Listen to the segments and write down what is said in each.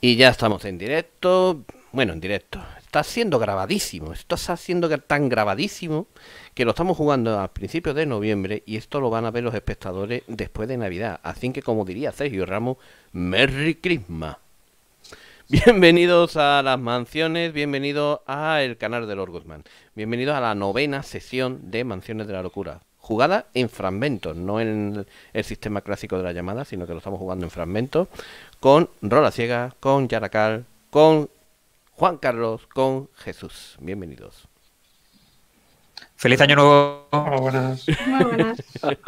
Y ya estamos en directo. Bueno, en directo. Está siendo grabadísimo. Esto está siendo tan grabadísimo que lo estamos jugando a principios de noviembre y esto lo van a ver los espectadores después de Navidad. Así que, como diría Sergio Ramos, Merry Christmas. Bienvenidos a las mansiones, bienvenidos a el canal de Lord Guzmán. Bienvenidos a la novena sesión de Mansiones de la Locura. Jugada en fragmentos, no en el sistema clásico de la llamada, sino que lo estamos jugando en fragmentos. Con Rola Ciega, con Yaracal, con Juan Carlos, con Jesús. Bienvenidos. ¡Feliz Año Nuevo! Hola, buenas. Muy buenas.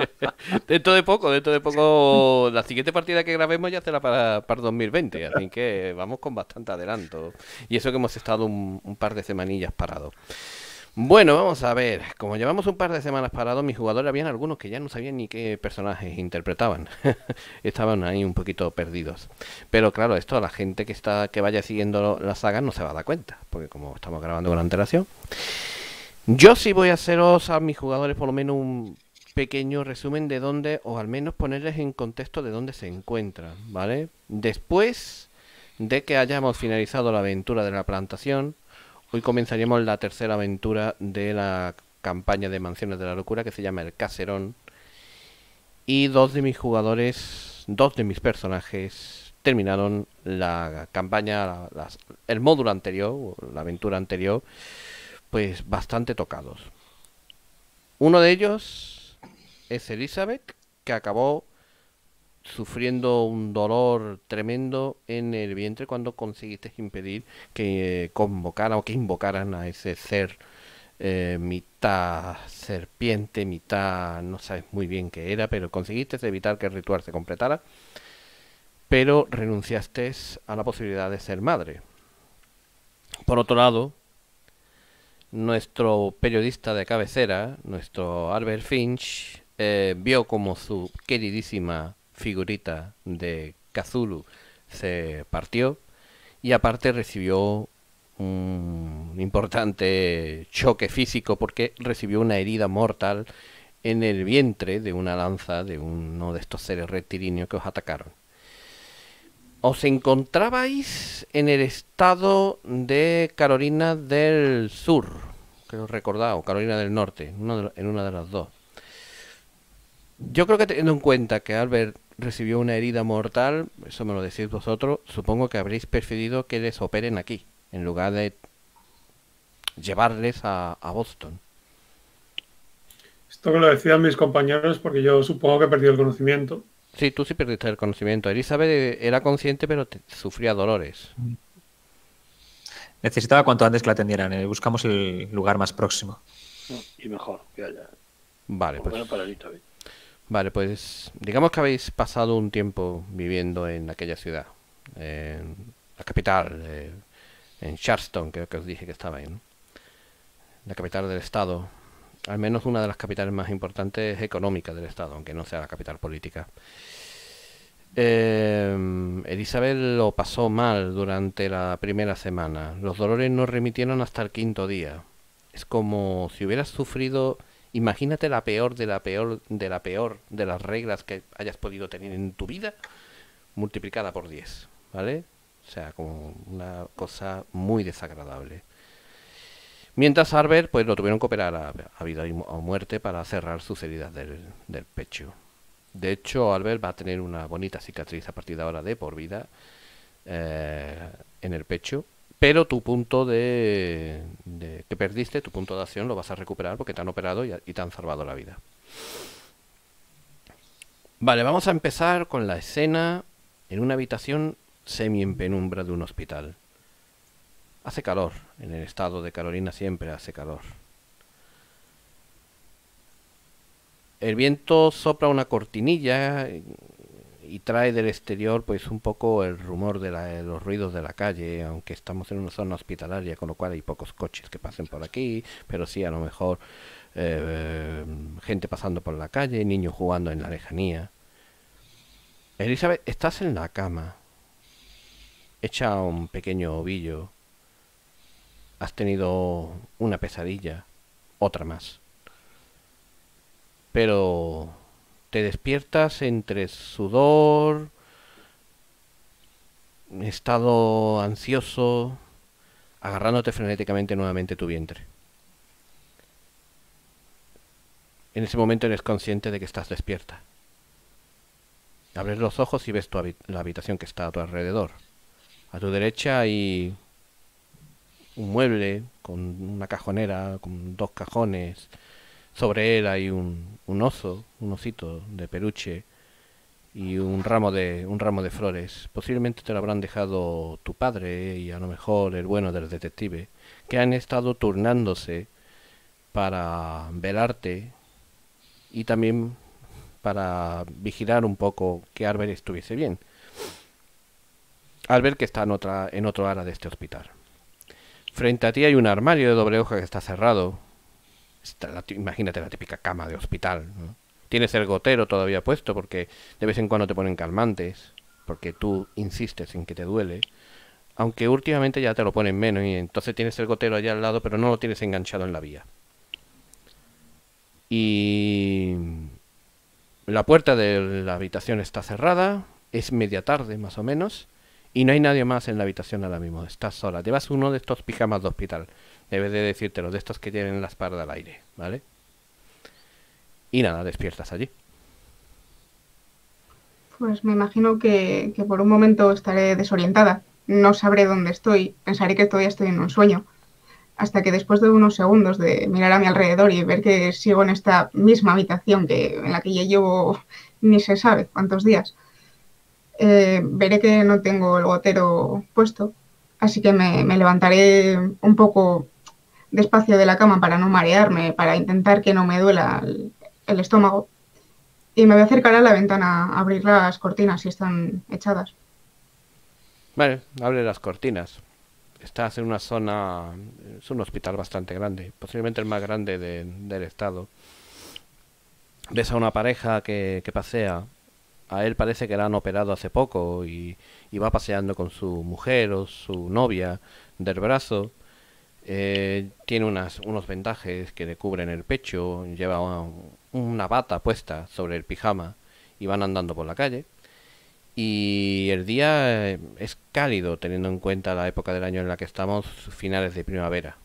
Dentro de poco, la siguiente partida que grabemos ya será para 2020, así que vamos con bastante adelanto. Y eso que hemos estado un par de semanillas parados. Bueno, vamos a ver. Como llevamos un par de semanas parados, mis jugadores habían algunos que ya no sabían ni qué personajes interpretaban. Estaban ahí un poquito perdidos. Pero claro, esto a la gente que vaya siguiendo la saga no se va a dar cuenta, porque como estamos grabando con antelación. Yo sí voy a haceros a mis jugadores por lo menos un pequeño resumen de dónde, o al menos ponerles en contexto de dónde se encuentran, ¿vale? Después de que hayamos finalizado la aventura de la plantación, hoy comenzaríamos la tercera aventura de la campaña de Mansiones de la Locura, que se llama El Caserón. Y dos de mis personajes terminaron la campaña, el módulo anterior, la aventura anterior, pues bastante tocados. Uno de ellos es Elizabeth, que acabó sufriendo un dolor tremendo en el vientre cuando conseguiste impedir que convocaran o que invocaran a ese ser mitad serpiente, mitad no sabes muy bien qué era, pero conseguiste evitar que el ritual se completara, pero renunciaste a la posibilidad de ser madre. Por otro lado, nuestro periodista de cabecera, nuestro Albert Finch, vio como su queridísima figurita de Cthulhu se partió y aparte recibió un importante choque físico porque recibió una herida mortal en el vientre de una lanza de uno de estos seres reptilianos que os atacaron. Os encontrabais en el estado de Carolina del Sur, creo recordado, Carolina del Norte, en una de las dos. Yo creo que teniendo en cuenta que Albert recibió una herida mortal, eso me lo decís vosotros, supongo que habréis preferido que les operen aquí, en lugar de llevarles a Boston. Esto que lo decían mis compañeros porque yo supongo que he perdido el conocimiento. Sí, tú sí perdiste el conocimiento. Elizabeth era consciente, pero sufría dolores. Necesitaba cuanto antes que la atendieran. Buscamos el lugar más próximo. Y mejor que haya. Vale, Por lo pues. menos para Elizabeth. Vale, pues digamos que habéis pasado un tiempo viviendo en aquella ciudad, en la capital, en Charleston, creo que os dije que estaba ahí, ¿no? La capital del estado, al menos una de las capitales más importantes económicas del estado, aunque no sea la capital política. Elizabeth lo pasó mal durante la primera semana. Los dolores no remitieron hasta el quinto día. Es como si hubieras sufrido. Imagínate la peor de la peor de la peor de las reglas que hayas podido tener en tu vida, multiplicada por 10, ¿vale? O sea, como una cosa muy desagradable. Mientras Albert, pues lo tuvieron que operar a vida o muerte para cerrar sus heridas del pecho. De hecho, Albert va a tener una bonita cicatriz a partir de ahora de por vida en el pecho. Pero tu punto de que perdiste, tu punto de acción, lo vas a recuperar porque te han operado y te han salvado la vida. Vale, vamos a empezar con la escena en una habitación semi en penumbra de un hospital. Hace calor, en el estado de Carolina siempre hace calor. El viento sopla una cortinilla y trae del exterior pues un poco el rumor de los ruidos de la calle, aunque estamos en una zona hospitalaria, con lo cual hay pocos coches que pasen por aquí, pero sí a lo mejor gente pasando por la calle, niños jugando en la lejanía. Elizabeth, estás en la cama, hecha un pequeño ovillo, has tenido una pesadilla, otra más. Pero te despiertas entre sudor, estado ansioso, agarrándote frenéticamente nuevamente tu vientre. En ese momento eres consciente de que estás despierta. Abres los ojos y ves la habitación que está a tu alrededor. A tu derecha hay un mueble con una cajonera, con 2 cajones. Sobre él hay un oso, un osito de peluche y un ramo de flores. Posiblemente te lo habrán dejado tu padre y a lo mejor el bueno del detective, que han estado turnándose para velarte y también para vigilar un poco que Albert estuviese bien. Albert que está en otro ala de este hospital. Frente a ti hay un armario de doble hoja que está cerrado. Imagínate la típica cama de hospital, ¿no? Tienes el gotero todavía puesto porque de vez en cuando te ponen calmantes, porque tú insistes en que te duele, aunque últimamente ya te lo ponen menos y entonces tienes el gotero allá al lado pero no lo tienes enganchado en la vía. Y la puerta de la habitación está cerrada, es media tarde más o menos, y no hay nadie más en la habitación ahora mismo, estás sola. Llevas uno de estos pijamas de hospital, debes de decírtelo, de estos que tienen la espalda al aire, ¿vale? Y nada, despiertas allí. Pues me imagino que por un momento estaré desorientada. No sabré dónde estoy, pensaré que todavía estoy en un sueño. Hasta que después de unos segundos de mirar a mi alrededor y ver que sigo en esta misma habitación en la que ya llevo ni se sabe cuántos días, veré que no tengo el gotero puesto, así que me levantaré un poco despacio de la cama para no marearme, para intentar que no me duela el estómago, y me voy a acercar a la ventana a abrir las cortinas si están echadas. Vale, abre las cortinas. Estás en una zona, es un hospital bastante grande, posiblemente el más grande del estado. Ves a una pareja que pasea. A él parece que la han operado hace poco y va paseando con su mujer o su novia del brazo. Tiene unos vendajes que le cubren el pecho, lleva una bata puesta sobre el pijama y van andando por la calle. Y el día es cálido teniendo en cuenta la época del año en la que estamos, finales de primavera.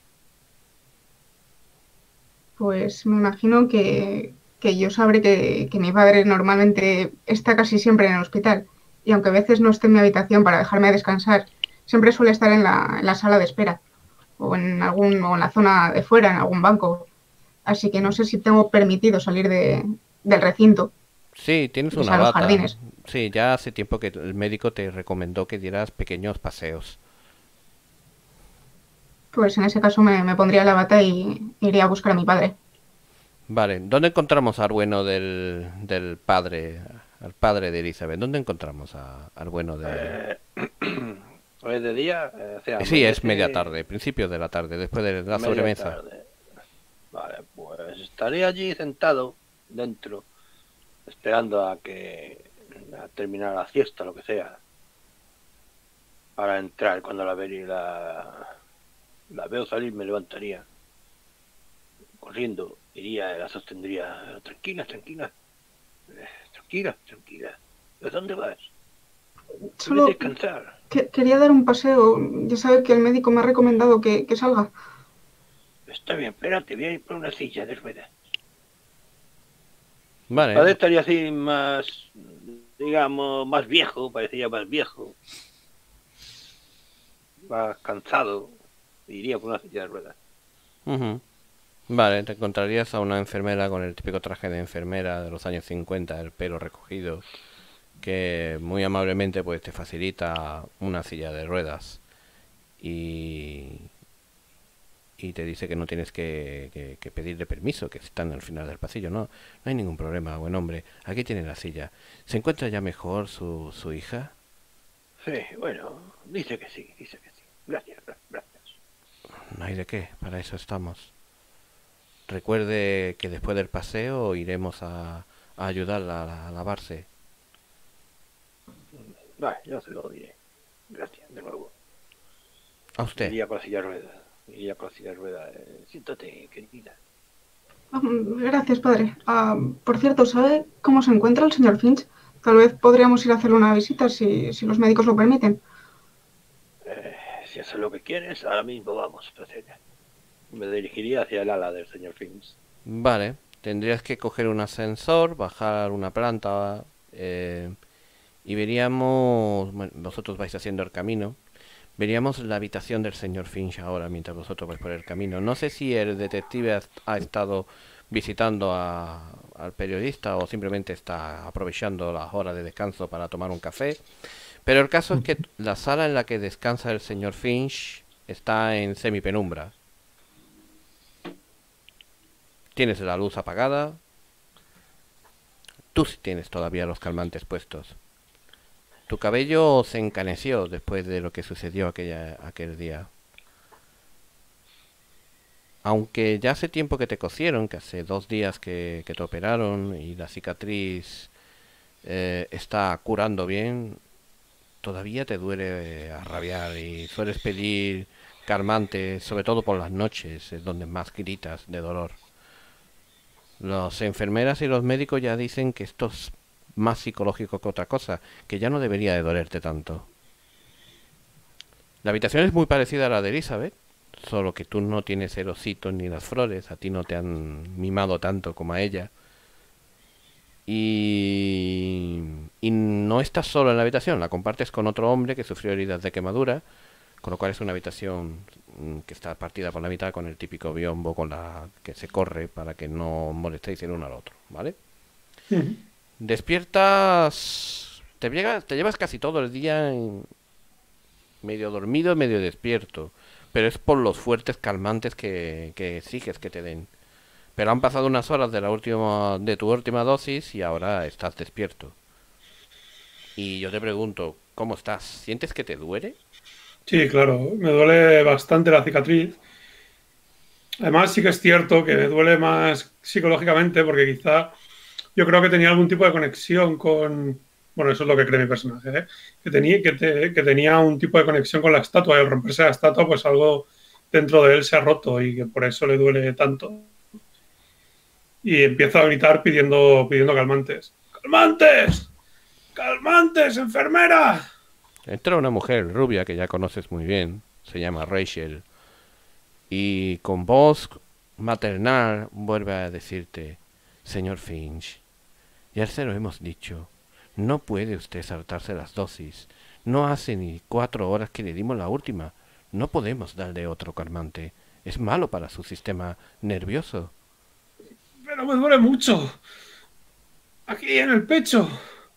Pues me imagino que yo sabré que mi padre normalmente está casi siempre en el hospital, y aunque a veces no esté en mi habitación para dejarme descansar, siempre suele estar en la sala de espera o en la zona de fuera, en algún banco. Así que no sé si tengo permitido salir del recinto, Sí, tienes o una sea, los bata. jardines. Sí, ya hace tiempo que el médico te recomendó que dieras pequeños paseos. Pues en ese caso me pondría la bata y iría a buscar a mi padre. Vale, ¿dónde encontramos al bueno del padre, al padre de Elizabeth? ¿Dónde encontramos al bueno de... Hoy es de día, o sea, Sí, es media amanece tarde, principios de la tarde, después de la media sobremesa. tarde. Vale, pues estaré allí sentado dentro, esperando a terminar la siesta, lo que sea, para entrar. Cuando la veo salir, me levantaría corriendo, iría, la sostendría. Tranquila, tranquila, tranquila, tranquila. ¿De dónde vas? Debes Solo descansar. quería dar un paseo. Ya sabe que el médico me ha recomendado que salga. Está bien, espérate, voy a ir por una silla de ruedas. Padre Vale, estaría así más, digamos, más viejo, parecía más viejo, más cansado, iría por una silla de ruedas. ujú. Vale, te encontrarías a una enfermera con el típico traje de enfermera de los años 50, el pelo recogido, que muy amablemente pues te facilita una silla de ruedas y, y te dice que no tienes que pedirle permiso, que están al final del pasillo. No, no hay ningún problema, buen hombre. Aquí tiene la silla. ¿Se encuentra ya mejor su hija? Sí, bueno, dice que sí, dice que sí. Gracias, gracias. No hay de qué, para eso estamos. Recuerde que después del paseo iremos a ayudarla a lavarse. Vale, yo se lo diré. Gracias, de nuevo. A usted. Iría por la silla de ruedas. Iría por la silla de ruedas. Siéntate, querida. Gracias, padre. Por cierto, ¿sabe cómo se encuentra el señor Finch? Tal vez podríamos ir a hacerle una visita si los médicos lo permiten. Si eso es lo que quieres, ahora mismo vamos, procede. Me dirigiría hacia el ala del señor Finch. Vale, tendrías que coger un ascensor, bajar una planta y veríamos, bueno, vosotros vais haciendo el camino, veríamos la habitación del señor Finch ahora mientras vosotros vais por el camino. No sé si el detective ha estado visitando al periodista o simplemente está aprovechando las horas de descanso para tomar un café, pero el caso es que la sala en la que descansa el señor Finch está en semipenumbra. Tienes la luz apagada. Tú sí tienes todavía los calmantes puestos. Tu cabello se encaneció después de lo que sucedió aquel día. Aunque ya hace tiempo que te cosieron, que hace 2 días que te operaron y la cicatriz está curando bien, todavía te duele a rabiar y sueles pedir calmantes, sobre todo por las noches, es donde más gritas de dolor. Las enfermeras y los médicos ya dicen que esto es más psicológico que otra cosa, que ya no debería de dolerte tanto. La habitación es muy parecida a la de Elizabeth, solo que tú no tienes el osito ni las flores, a ti no te han mimado tanto como a ella. Y no estás solo en la habitación, la compartes con otro hombre que sufrió heridas de quemadura, con lo cual es una habitación que está partida por la mitad con el típico biombo con la que se corre para que no molestéis el uno al otro, ¿vale? Despiertas, te llevas casi todo el día medio dormido, medio despierto, pero es por los fuertes calmantes que exiges que te den. Pero han pasado unas horas de tu última dosis y ahora estás despierto. Y yo te pregunto, ¿cómo estás? ¿Sientes que te duele? Sí, claro, me duele bastante la cicatriz. Además, sí que es cierto que me duele más psicológicamente porque quizá yo creo que tenía algún tipo de conexión con... Bueno, eso es lo que cree mi personaje, ¿eh? Que tenía un tipo de conexión con la estatua y al romperse la estatua, pues algo dentro de él se ha roto y que por eso le duele tanto. Y empieza a gritar pidiendo calmantes. ¡Calmantes! ¡Calmantes, enfermera! Entra una mujer rubia que ya conoces muy bien, se llama Rachel, y con voz maternal vuelve a decirte, señor Finch, ya se lo hemos dicho, no puede usted saltarse las dosis, no hace ni 4 horas que le dimos la última, no podemos darle otro calmante, es malo para su sistema nervioso. Pero me duele mucho. Aquí en el pecho.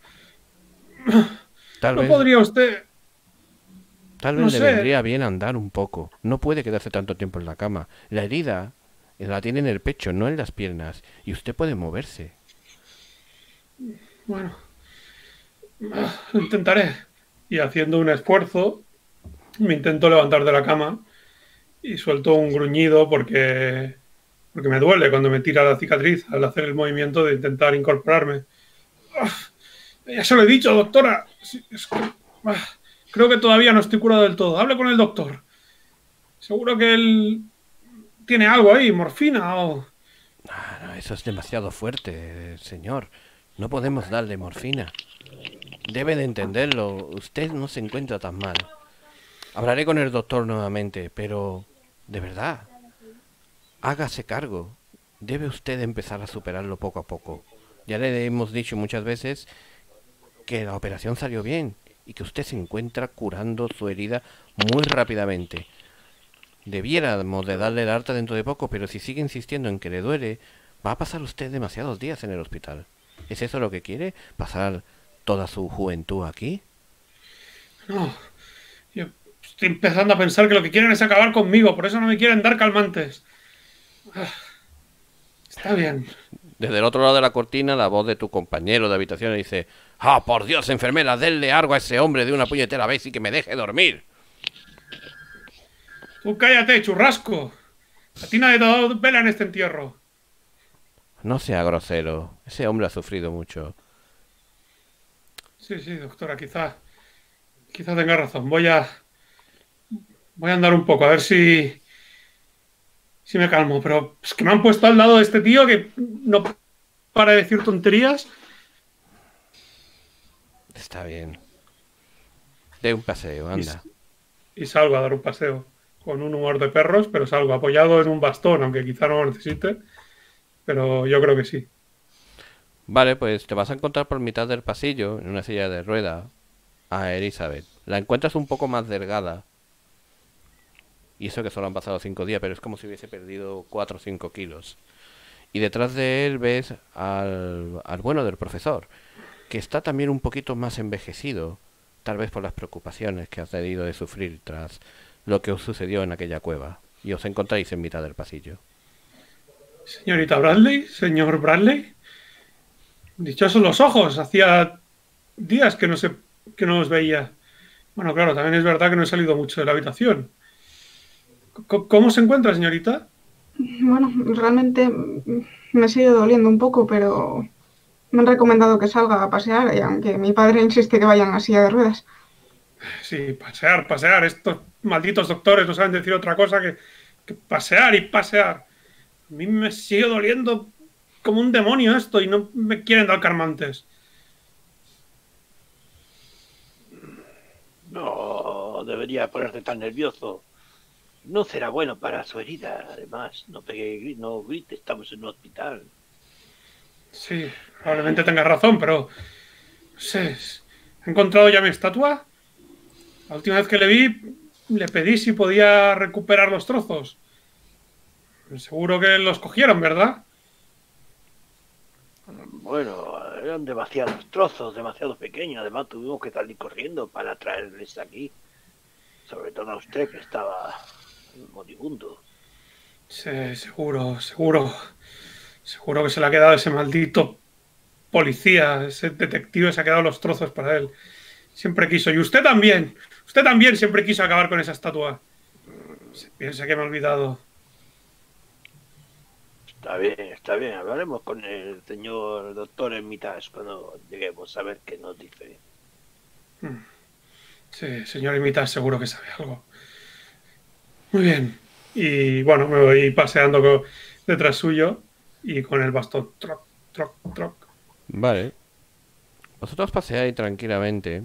Tal ¿No vez, podría usted...? tal No vez le sé. vendría bien andar un poco, no puede quedarse tanto tiempo en la cama, la herida la tiene en el pecho, no en las piernas, y usted puede moverse. Bueno, lo intentaré. Y haciendo un esfuerzo, me intento levantar de la cama y suelto un gruñido porque me duele cuando me tira la cicatriz al hacer el movimiento de intentar incorporarme. Ya se lo he dicho, doctora. Creo que todavía no estoy curado del todo. Hable con el doctor. Seguro que él tiene algo ahí, morfina o... Ah, no, eso es demasiado fuerte, señor. No podemos darle morfina. Debe de entenderlo. Usted no se encuentra tan mal. Hablaré con el doctor nuevamente, pero... de verdad, hágase cargo. Debe usted empezar a superarlo poco a poco. Ya le hemos dicho muchas veces que la operación salió bien y que usted se encuentra curando su herida muy rápidamente. Debiéramos de darle el alta dentro de poco, pero si sigue insistiendo en que le duele, va a pasar usted demasiados días en el hospital. ¿Es eso lo que quiere? ¿Pasar toda su juventud aquí? No, yo estoy empezando a pensar que lo que quieren es acabar conmigo, por eso no me quieren dar calmantes. Está bien. Desde el otro lado de la cortina, la voz de tu compañero de habitación le dice: ¡Ah, por Dios, enfermera, denle algo a ese hombre de una puñetera vez y que me deje dormir! Tú cállate, churrasco. A ti nadie te ha dado vela en este entierro. No sea grosero, ese hombre ha sufrido mucho. Sí, doctora, quizá tenga razón. Voy a andar un poco, a ver si me calmo. Pero es que me han puesto al lado de este tío que no para de decir tonterías. Está bien. De un paseo, anda. Y salgo a dar un paseo con un humor de perros, pero salgo apoyado en un bastón, aunque quizá no lo necesite, pero yo creo que sí. Vale, pues te vas a encontrar por mitad del pasillo, en una silla de ruedas, a Elizabeth. La encuentras un poco más delgada. Y eso que solo han pasado 5 días, pero es como si hubiese perdido 4 o 5 kilos. Y detrás de él ves al bueno del profesor, que está también un poquito más envejecido, tal vez por las preocupaciones que has debido de sufrir tras lo que os sucedió en aquella cueva. Y os encontráis en mitad del pasillo. Señorita Bradley, señor Bradley, dichosos los ojos, hacía días que no os veía. Bueno, claro, también es verdad que no he salido mucho de la habitación. ¿Cómo se encuentra, señorita? Bueno, realmente me sigue doliendo un poco, pero me han recomendado que salga a pasear, y aunque mi padre insiste que vaya en la silla de ruedas. Sí, pasear, pasear. Estos malditos doctores no saben decir otra cosa que pasear y pasear. A mí me sigue doliendo como un demonio esto y no me quieren dar calmantes. No debería ponerte tan nervioso. No será bueno para su herida. Además, no pegue, no grite, estamos en un hospital. Sí, probablemente tengas razón, pero no sé. ¿He encontrado ya mi estatua? La última vez que le vi, le pedí si podía recuperar los trozos. Seguro que los cogieron, ¿verdad? Bueno, eran demasiados trozos, demasiado pequeños. Además, tuvimos que salir corriendo para traerles aquí. Sobre todo a usted, que estaba moribundo. Sí, seguro, seguro. Seguro que se le ha quedado ese maldito policía, ese detective se ha quedado los trozos para él. Siempre quiso. Y usted también siempre quiso acabar con esa estatua. Se piensa que me he olvidado. Está bien. Hablaremos con el señor doctor Hermitage cuando lleguemos a ver qué nos dice. Sí, señor Imita, seguro que sabe algo. Muy bien. Y bueno, me voy paseando detrás suyo y con el bastón. Troc, troc, troc. Vale. Vosotros paseáis tranquilamente.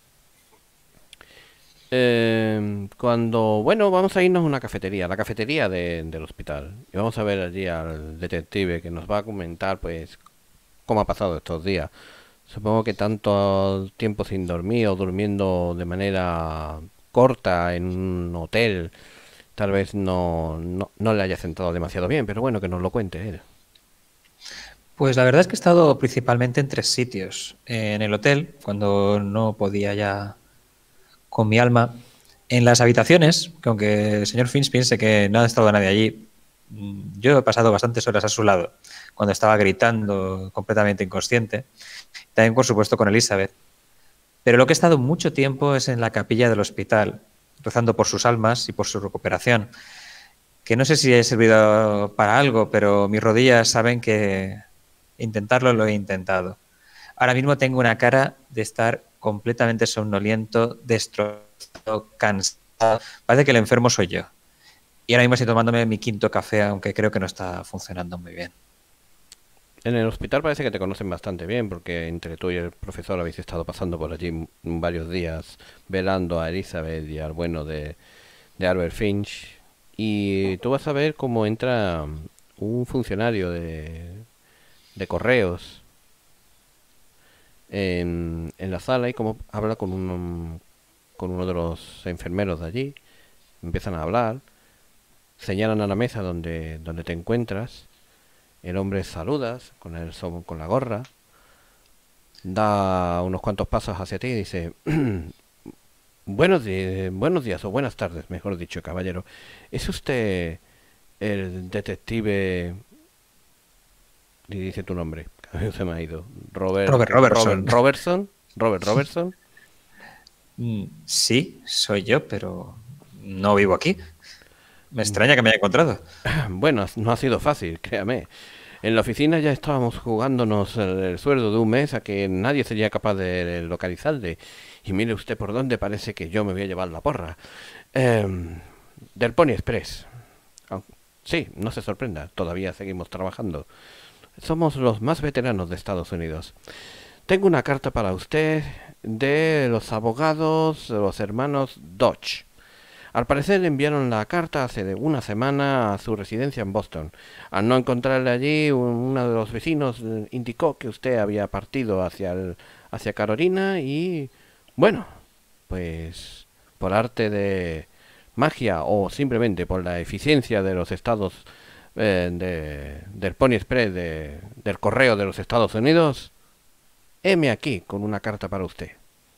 Bueno, vamos a irnos a una cafetería, la cafetería del hospital. Y vamos a ver allí al detective que nos va a comentar, pues, cómo ha pasado estos días. Supongo que tanto tiempo sin dormir o durmiendo de manera corta en un hotel, tal vez no le haya sentado demasiado bien, pero bueno, que nos lo cuente él. Pues la verdad es que he estado principalmente en 3 sitios. En el hotel, cuando no podía ya con mi alma. En las habitaciones, que aunque el señor Finch piense que no ha estado nadie allí, yo he pasado bastantes horas a su lado, cuando estaba gritando completamente inconsciente. También, por supuesto, con Elizabeth. Pero lo que he estado mucho tiempo es en la capilla del hospital, rezando por sus almas y por su recuperación. Que no sé si he servido para algo, pero mis rodillas saben que intentarlo lo he intentado. Ahora mismo tengo una cara de estar completamente somnoliento, destrozado, cansado. Parece que el enfermo soy yo. Y ahora mismo estoy tomándome mi 5.º café, aunque creo que no está funcionando muy bien. En el hospital parece que te conocen bastante bien, porque entre tú y el profesor habéis estado pasando por allí varios días, velando a Elizabeth y al bueno de Albert Finch. Y tú vas a ver cómo entra un funcionario de correos en la sala y cómo habla con uno de los enfermeros de allí. Empiezan a hablar, señalan a la mesa donde te encuentras. El hombre saluda con la gorra, da unos cuantos pasos hacia ti y dice: buenos días o buenas tardes, mejor dicho, caballero. ¿Es usted el detective? Y dice tu nombre. Se me ha ido. Robert Robertson. Robert Robertson. Sí, soy yo, pero no vivo aquí. Me extraña que me haya encontrado. Bueno, no ha sido fácil, créame. En la oficina ya estábamos jugándonos el sueldo de un mes a que nadie sería capaz de localizarle. Y mire usted por dónde parece que yo me voy a llevar la porra. Del Pony Express. Sí, no se sorprenda, todavía seguimos trabajando. Somos los más veteranos de Estados Unidos. Tengo una carta para usted de los abogados de los hermanos Dodge. Al parecer le enviaron la carta hace de una semana a su residencia en Boston. Al no encontrarle allí, uno de los vecinos indicó que usted había partido hacia Carolina y, bueno, pues por arte de magia o simplemente por la eficiencia de los estados del Pony Express del correo de los Estados Unidos, heme aquí con una carta para usted.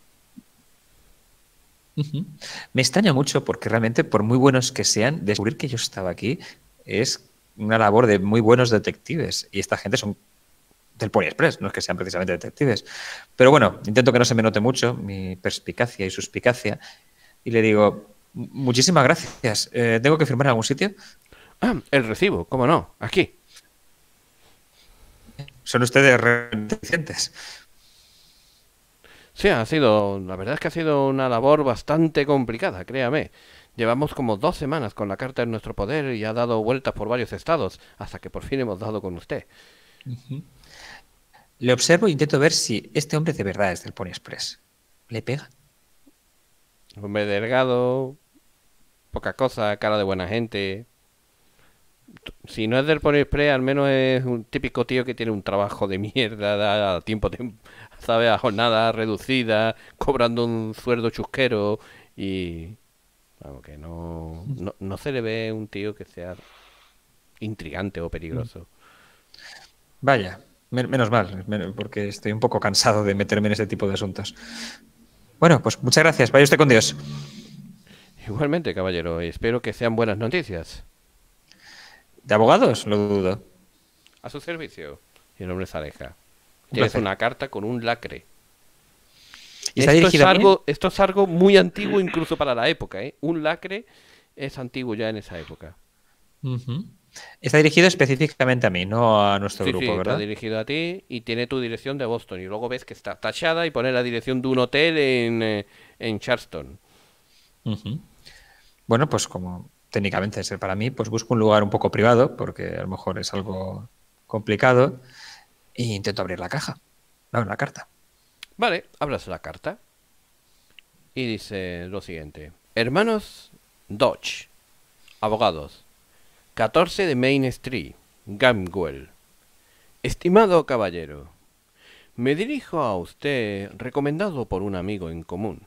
Ujú. Me extraña mucho porque realmente, por muy buenos que sean, descubrir que yo estaba aquí es una labor de muy buenos detectives. Y esta gente son del Pony Express, no es que sean precisamente detectives. Pero bueno, intento que no se me note mucho mi perspicacia y suspicacia. Y le digo, muchísimas gracias. ¿Tengo que firmar en algún sitio? Ah, el recibo, cómo no, aquí. ¿Son ustedes reticentes? Sí, la verdad es que ha sido una labor bastante complicada, créame. Llevamos como 2 semanas con la carta en nuestro poder y ha dado vueltas por varios estados, hasta que por fin hemos dado con usted. Ujú. Le observo e intento ver si este hombre de verdad es del Pony Express. ¿Le pega? Hombre delgado, poca cosa, cara de buena gente. Si no es del Pony Express, al menos es un típico tío que tiene un trabajo de mierda, da sabe, a jornada reducida, cobrando un sueldo chusquero y... Vamos, que no se le ve un tío que sea intrigante o peligroso. Vaya, menos mal, porque estoy un poco cansado de meterme en ese tipo de asuntos. Bueno, pues muchas gracias. Vaya usted con Dios. Igualmente, caballero, espero que sean buenas noticias. ¿De abogados? Lo dudo. A su servicio. Y el hombre se aleja. Un Tienes placer. una carta con un lacre. ¿Y está dirigido a mí? Esto es algo muy antiguo incluso para la época, ¿eh? Un lacre es antiguo ya en esa época. Ujú. Está dirigido específicamente a mí, no a nuestro Sí, grupo, sí, está ¿verdad? dirigido a ti y tiene tu dirección de Boston. Y luego ves que está tachada y pone la dirección de un hotel en Charleston. Ujú. Bueno, pues como técnicamente es para mí, pues busco un lugar un poco privado, porque a lo mejor es algo complicado, e intento abrir la caja. Dame la carta. Vale, abras la carta y dice lo siguiente. Hermanos Dodge, abogados, 14 de Main Street, Gamwell. Estimado caballero, me dirijo a usted recomendado por un amigo en común.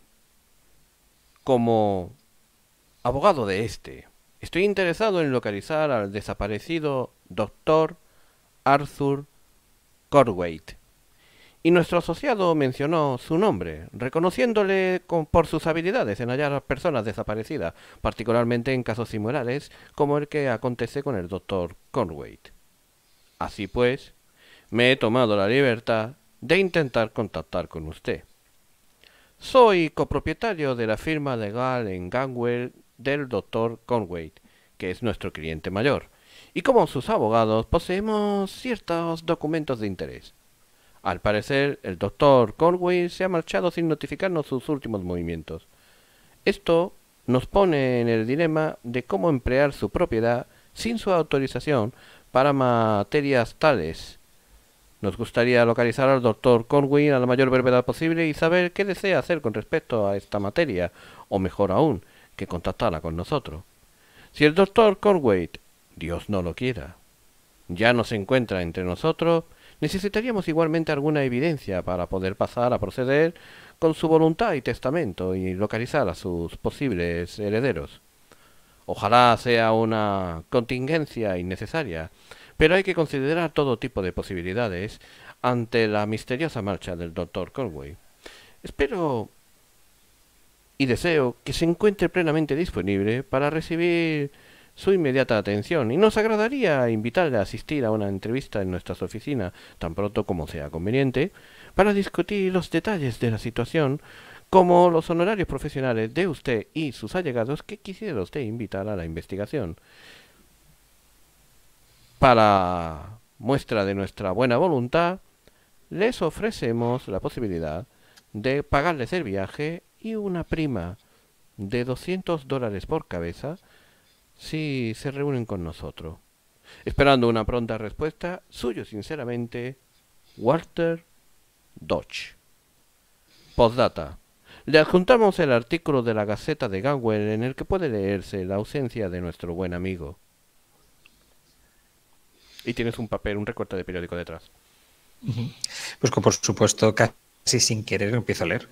Como abogado de este, estoy interesado en localizar al desaparecido Dr. Arthur Corwaite. Y nuestro asociado mencionó su nombre, reconociéndole por sus habilidades en hallar a personas desaparecidas, particularmente en casos similares como el que acontece con el Dr. Corwaite. Así pues, me he tomado la libertad de intentar contactar con usted. Soy copropietario de la firma legal en Gangwell del Dr. Conway, que es nuestro cliente mayor, y como sus abogados poseemos ciertos documentos de interés. Al parecer, el Dr. Conway se ha marchado sin notificarnos sus últimos movimientos. Esto nos pone en el dilema de cómo emplear su propiedad sin su autorización para materias tales. Nos gustaría localizar al Dr. Conway a la mayor brevedad posible y saber qué desea hacer con respecto a esta materia, o mejor aún, que contactara con nosotros. Si el Dr. Conway, Dios no lo quiera, ya no se encuentra entre nosotros, necesitaríamos igualmente alguna evidencia para poder pasar a proceder con su voluntad y testamento y localizar a sus posibles herederos. Ojalá sea una contingencia innecesaria, pero hay que considerar todo tipo de posibilidades ante la misteriosa marcha del Dr. Conway. Espero y deseo que se encuentre plenamente disponible para recibir su inmediata atención y nos agradaría invitarle a asistir a una entrevista en nuestras oficinas tan pronto como sea conveniente para discutir los detalles de la situación como los honorarios profesionales de usted y sus allegados que quisiera usted invitar a la investigación. Para muestra de nuestra buena voluntad, les ofrecemos la posibilidad de pagarles el viaje y una prima de $200 por cabeza si se reúnen con nosotros. Esperando una pronta respuesta, suyo sinceramente, Walter Dodge. Postdata. Le adjuntamos el artículo de la Gaceta de Gangwell en el que puede leerse la ausencia de nuestro buen amigo. Y tienes un papel, un recorte de periódico detrás. Pues por supuesto, casi sin querer empiezo a leer.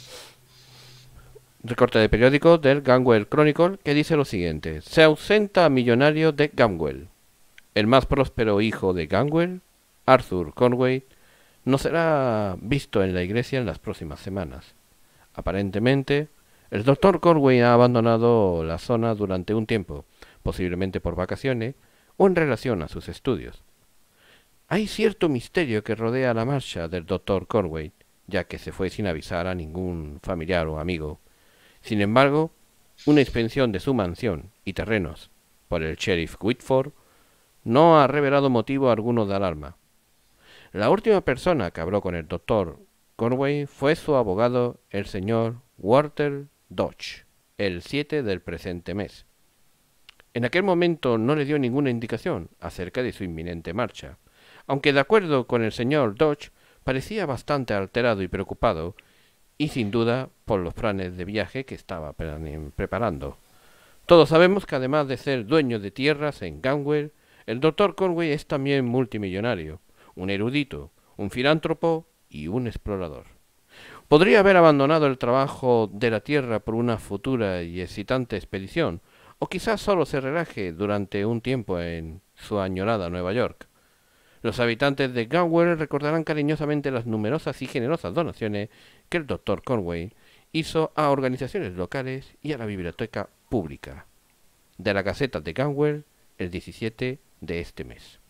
Recorte de periódico del Gangwell Chronicle que dice lo siguiente. Se ausenta millonario de Gangwell. El más próspero hijo de Gangwell, Arthur Conway, no será visto en la iglesia en las próximas semanas. Aparentemente, el Dr. Conway ha abandonado la zona durante un tiempo, posiblemente por vacaciones o en relación a sus estudios. Hay cierto misterio que rodea la marcha del Dr. Conway, ya que se fue sin avisar a ningún familiar o amigo. Sin embargo, una inspección de su mansión y terrenos por el sheriff Whitford no ha revelado motivo alguno de alarma. La última persona que habló con el Dr. Conway fue su abogado, el señor Walter Dodge, el 7 del presente mes. En aquel momento no le dio ninguna indicación acerca de su inminente marcha, aunque de acuerdo con el señor Dodge parecía bastante alterado y preocupado, y sin duda por los planes de viaje que estaba preparando. Todos sabemos que además de ser dueño de tierras en Gangwell, el Dr. Conway es también multimillonario, un erudito, un filántropo y un explorador. Podría haber abandonado el trabajo de la tierra por una futura y excitante expedición, o quizás solo se relaje durante un tiempo en su añorada Nueva York. Los habitantes de Gangwell recordarán cariñosamente las numerosas y generosas donaciones que el Dr. Conway hizo a organizaciones locales y a la biblioteca pública. De la Gaceta de Gangwell, el 17 de este mes.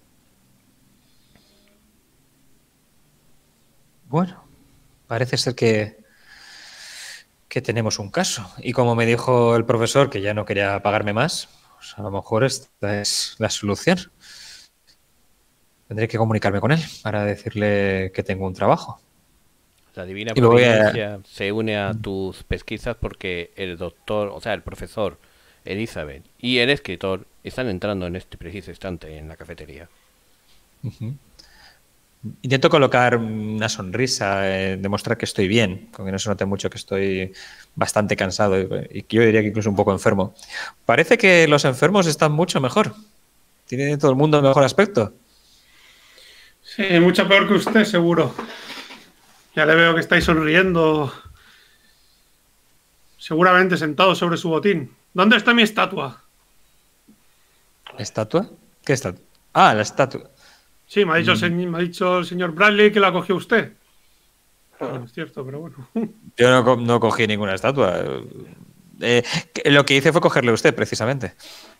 Bueno, parece ser que tenemos un caso. Y como me dijo el profesor que ya no quería pagarme más, pues a lo mejor esta es la solución. Tendré que comunicarme con él para decirle que tengo un trabajo. La divina Y me voy a- providencia se une a tus pesquisas porque el doctor, o sea, el profesor Elizabeth y el escritor están entrando en este preciso instante en la cafetería. Ujú. Intento colocar una sonrisa, demostrar que estoy bien, con que no se note mucho que estoy bastante cansado y que yo diría que incluso un poco enfermo. Parece que los enfermos están mucho mejor. Tiene todo el mundo mejor aspecto. Sí, mucho peor que usted, seguro. Ya le veo que estáis sonriendo. Seguramente sentado sobre su botín. ¿Dónde está mi estatua? ¿La estatua? ¿Qué estatua? Ah, la estatua. Sí, me ha dicho el señor Bradley que la cogió usted. No es cierto, pero bueno. Yo no cogí ninguna estatua. Lo que hice fue cogerle a usted, precisamente.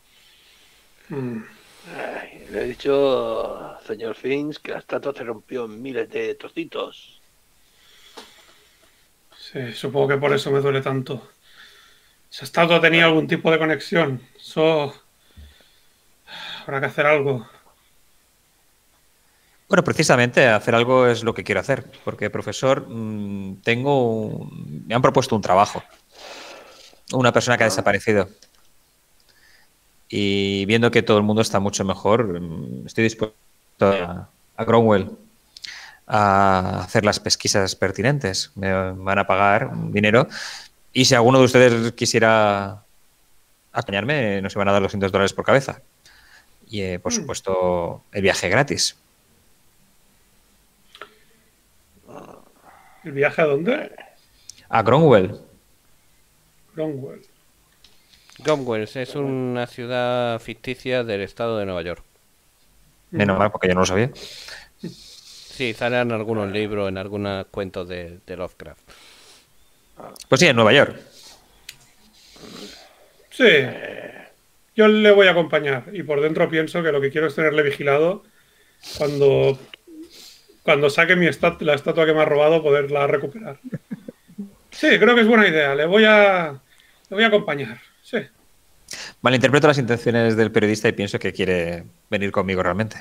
Ay, le he dicho, señor Finch, que la estatua se rompió en miles de trocitos. Sí, supongo que por eso me duele tanto. Esa estatua tenía algún tipo de conexión. Eso... Habrá que hacer algo. Bueno, precisamente hacer algo es lo que quiero hacer, porque, profesor, me han propuesto un trabajo. Una persona que ha desaparecido. Y viendo que todo el mundo está mucho mejor, estoy dispuesto a Cromwell a hacer las pesquisas pertinentes. Me van a pagar un dinero y si alguno de ustedes quisiera acompañarme, nos iban a dar $200 por cabeza. Y, por supuesto, el viaje gratis. ¿El viaje a dónde? A Cromwell. Cromwell. Gangwell es una ciudad ficticia del estado de Nueva York. Menos mal, porque yo no lo sabía. Sí, sale en algunos libros, en algunos cuentos de Lovecraft. Pues sí, en Nueva York. Sí. Yo le voy a acompañar. Y por dentro pienso que lo que quiero es tenerle vigilado cuando saque la estatua que me ha robado, poderla recuperar. Sí, creo que es buena idea. Le voy a acompañar. Sí. Malinterpreto las intenciones del periodista y pienso que quiere venir conmigo realmente.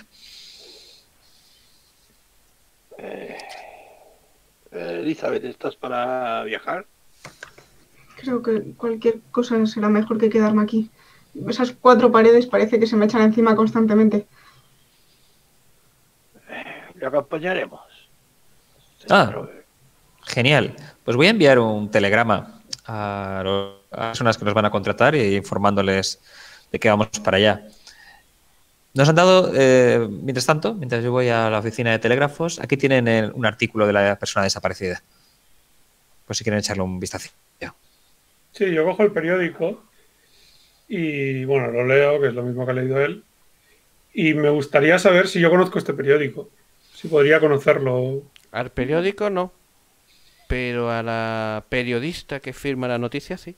Elizabeth, ¿estás para viajar? Creo que cualquier cosa será mejor que quedarme aquí. Esas 4 paredes parece que se me echan encima constantemente. Le acompañaremos. Genial. Pues voy a enviar un telegrama a las personas que nos van a contratar y informándoles de que vamos para allá. Nos han dado, mientras tanto, mientras yo voy a la oficina de telégrafos, aquí tienen un artículo de la persona desaparecida. Pues si quieren echarle un vistazo. Sí, yo cojo el periódico y, bueno, lo leo, que es lo mismo que ha leído él. Y me gustaría saber si yo conozco este periódico. Si podría conocerlo. Al periódico no, pero a la periodista que firma la noticia sí.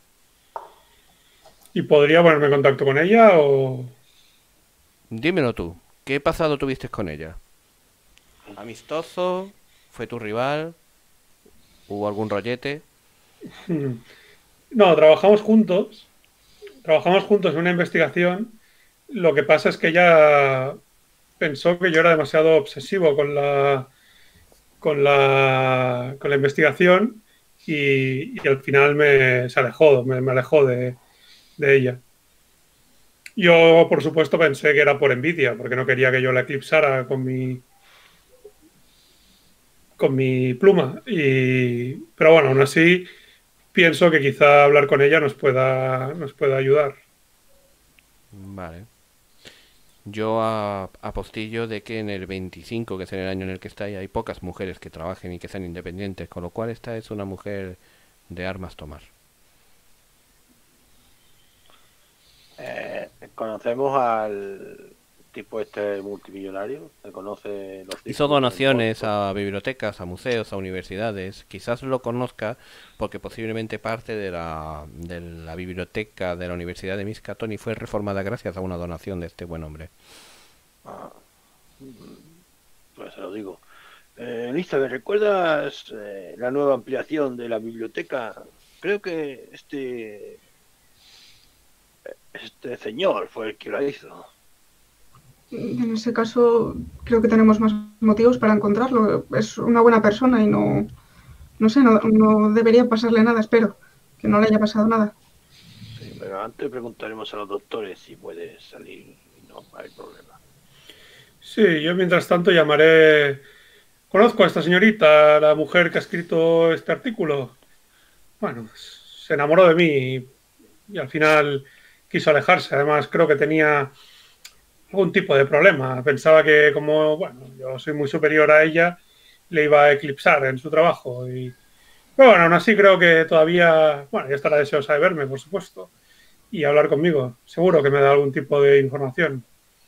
¿Y podría ponerme en contacto con ella o...? Dímelo tú, ¿qué pasado tuviste con ella? ¿Amistoso? ¿Fue tu rival? ¿Hubo algún rollete? No, trabajamos juntos. Trabajamos juntos en una investigación. Lo que pasa es que ella pensó que yo era demasiado obsesivo con la investigación y al final se alejó, me alejó de ella. Yo, por supuesto, pensé que era por envidia, porque no quería que yo la eclipsara con mi pluma. Pero bueno, aún así pienso que quizá hablar con ella nos pueda ayudar. Vale. Yo apostillo de que en el 25, que es el año en el que estáis, hay pocas mujeres que trabajen y que sean independientes, con lo cual esta es una mujer de armas tomar. ¿Conocemos al tipo este multimillonario? ¿Se conoce los Hizo títulos donaciones del a bibliotecas, a museos, a universidades. Quizás lo conozca porque posiblemente parte de la biblioteca de la Universidad de Miskatonic fue reformada gracias a una donación de este buen hombre. Pues se lo digo. Lisa, ¿me recuerdas la nueva ampliación de la biblioteca? Creo que este señor fue el que la hizo. En ese caso, creo que tenemos más motivos para encontrarlo. Es una buena persona y no sé, no debería pasarle nada, espero. Que no le haya pasado nada. Sí, pero antes preguntaremos a los doctores si puede salir y no hay problema. Sí, yo mientras tanto llamaré... Conozco a esta señorita, la mujer que ha escrito este artículo. Bueno, se enamoró de mí y al final quiso alejarse. Además, creo que tenía algún tipo de problema. Pensaba que como, bueno, yo soy muy superior a ella, le iba a eclipsar en su trabajo. Pero bueno, aún así creo que todavía, bueno, ya estará deseosa de verme, por supuesto, y hablar conmigo. Seguro que me da algún tipo de información.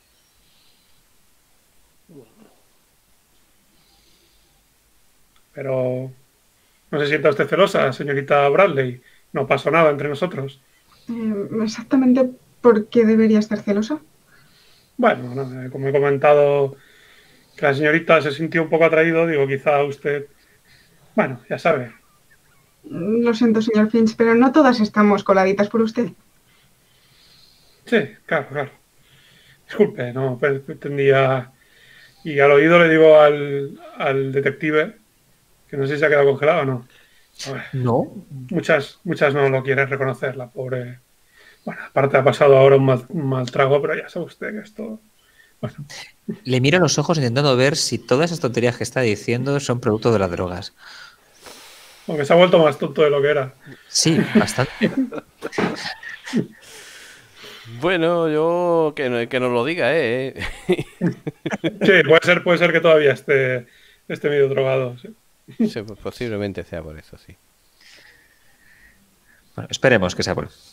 Pero no se sienta usted celosa, señorita Bradley. No pasó nada entre nosotros. ¿Exactamente por qué debería estar celosa? Bueno, no, como he comentado que la señorita se sintió un poco atraído, digo, quizá usted... Bueno, ya sabe. Lo siento, señor Finch, pero no todas estamos coladitas por usted. Sí, claro. Disculpe, no pretendía... Y al oído le digo al detective, que no sé si se ha quedado congelado o no. A ver, No. muchas no lo quieren reconocer, la pobre... Bueno, aparte ha pasado ahora un mal trago, pero ya sabe usted que esto... Bueno, Le miro a los ojos intentando ver si todas esas tonterías que está diciendo son producto de las drogas. aunque se ha vuelto más tonto de lo que era. Sí, bastante. Bueno, yo que nos lo diga, ¿eh? Sí, puede ser que todavía esté medio drogado. Sí. Sí, pues posiblemente sea por eso, sí. Bueno, esperemos que sea por eso.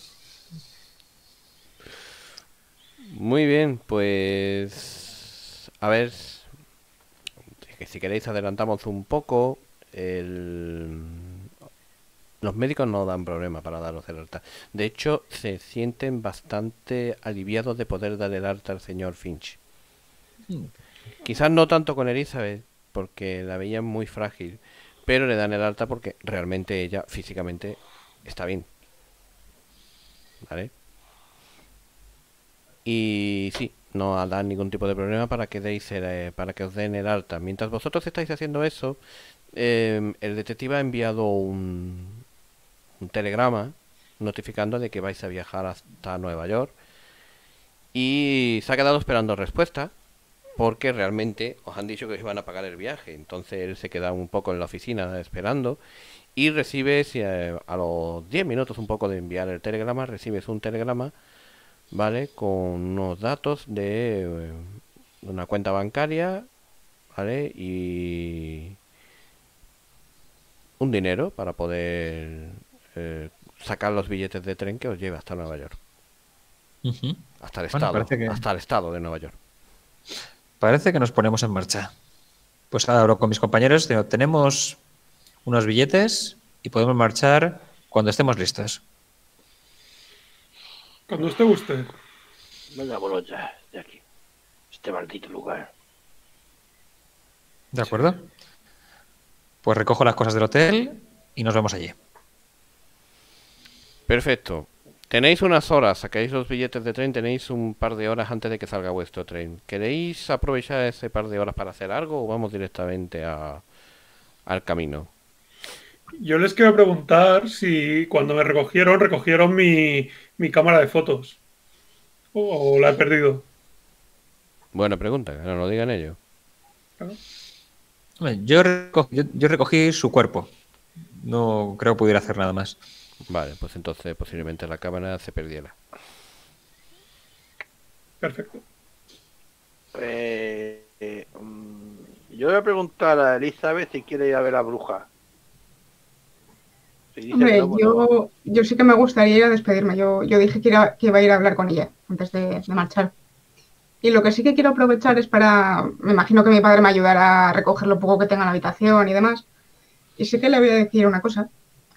Muy bien, pues... A ver, que si queréis adelantamos un poco. Los médicos no dan problema para daros el alta. De hecho, se sienten bastante aliviados de poder dar el alta al señor Finch. Quizás no tanto con Elizabeth, porque la veían muy frágil, pero le dan el alta porque realmente ella físicamente está bien. ¿Vale? Y sí, no dan ningún tipo de problema para que para que os den el alta. Mientras vosotros estáis haciendo eso, el detective ha enviado un telegrama notificando de que vais a viajar hasta Nueva York y se ha quedado esperando respuesta porque realmente os han dicho que os iban a pagar el viaje. Entonces él se queda un poco en la oficina esperando y recibes a los 10 minutos un poco de enviar el telegrama, recibes un telegrama, ¿vale? Con unos datos de una cuenta bancaria, ¿vale? Y un dinero para poder sacar los billetes de tren que os lleve hasta Nueva York. Ujú. Hasta el Bueno, estado, hasta el estado de Nueva York. Parece que nos ponemos en marcha. Pues ahora hablo con mis compañeros. Tenemos unos billetes y podemos marchar cuando estemos listos. Cuando usted guste. Venga, ya de aquí. Este maldito lugar. ¿De acuerdo? Pues recojo las cosas del hotel y nos vemos allí. Perfecto. Tenéis unas horas, sacáis los billetes de tren, tenéis un par de horas antes de que salga vuestro tren. ¿Queréis aprovechar ese par de horas para hacer algo o vamos directamente al camino? Yo les quiero preguntar si cuando me recogieron mi cámara de fotos. O la he perdido. Buena pregunta, que no lo digan ellos. Hombre, yo recogí su cuerpo. No creo que pudiera hacer nada más. Vale, pues entonces posiblemente la cámara se perdiera. Perfecto. Yo voy a preguntar a Elizabeth si quiere ir a ver a la bruja. Si dice Hombre, que no, pues no. yo sí que me gustaría ir a despedirme. Yo dije que iba a ir a hablar con ella antes de marchar. Y lo que sí que quiero aprovechar es me imagino que mi padre me ayudará a recoger lo poco que tenga en la habitación y demás. Y sí que le voy a decir una cosa.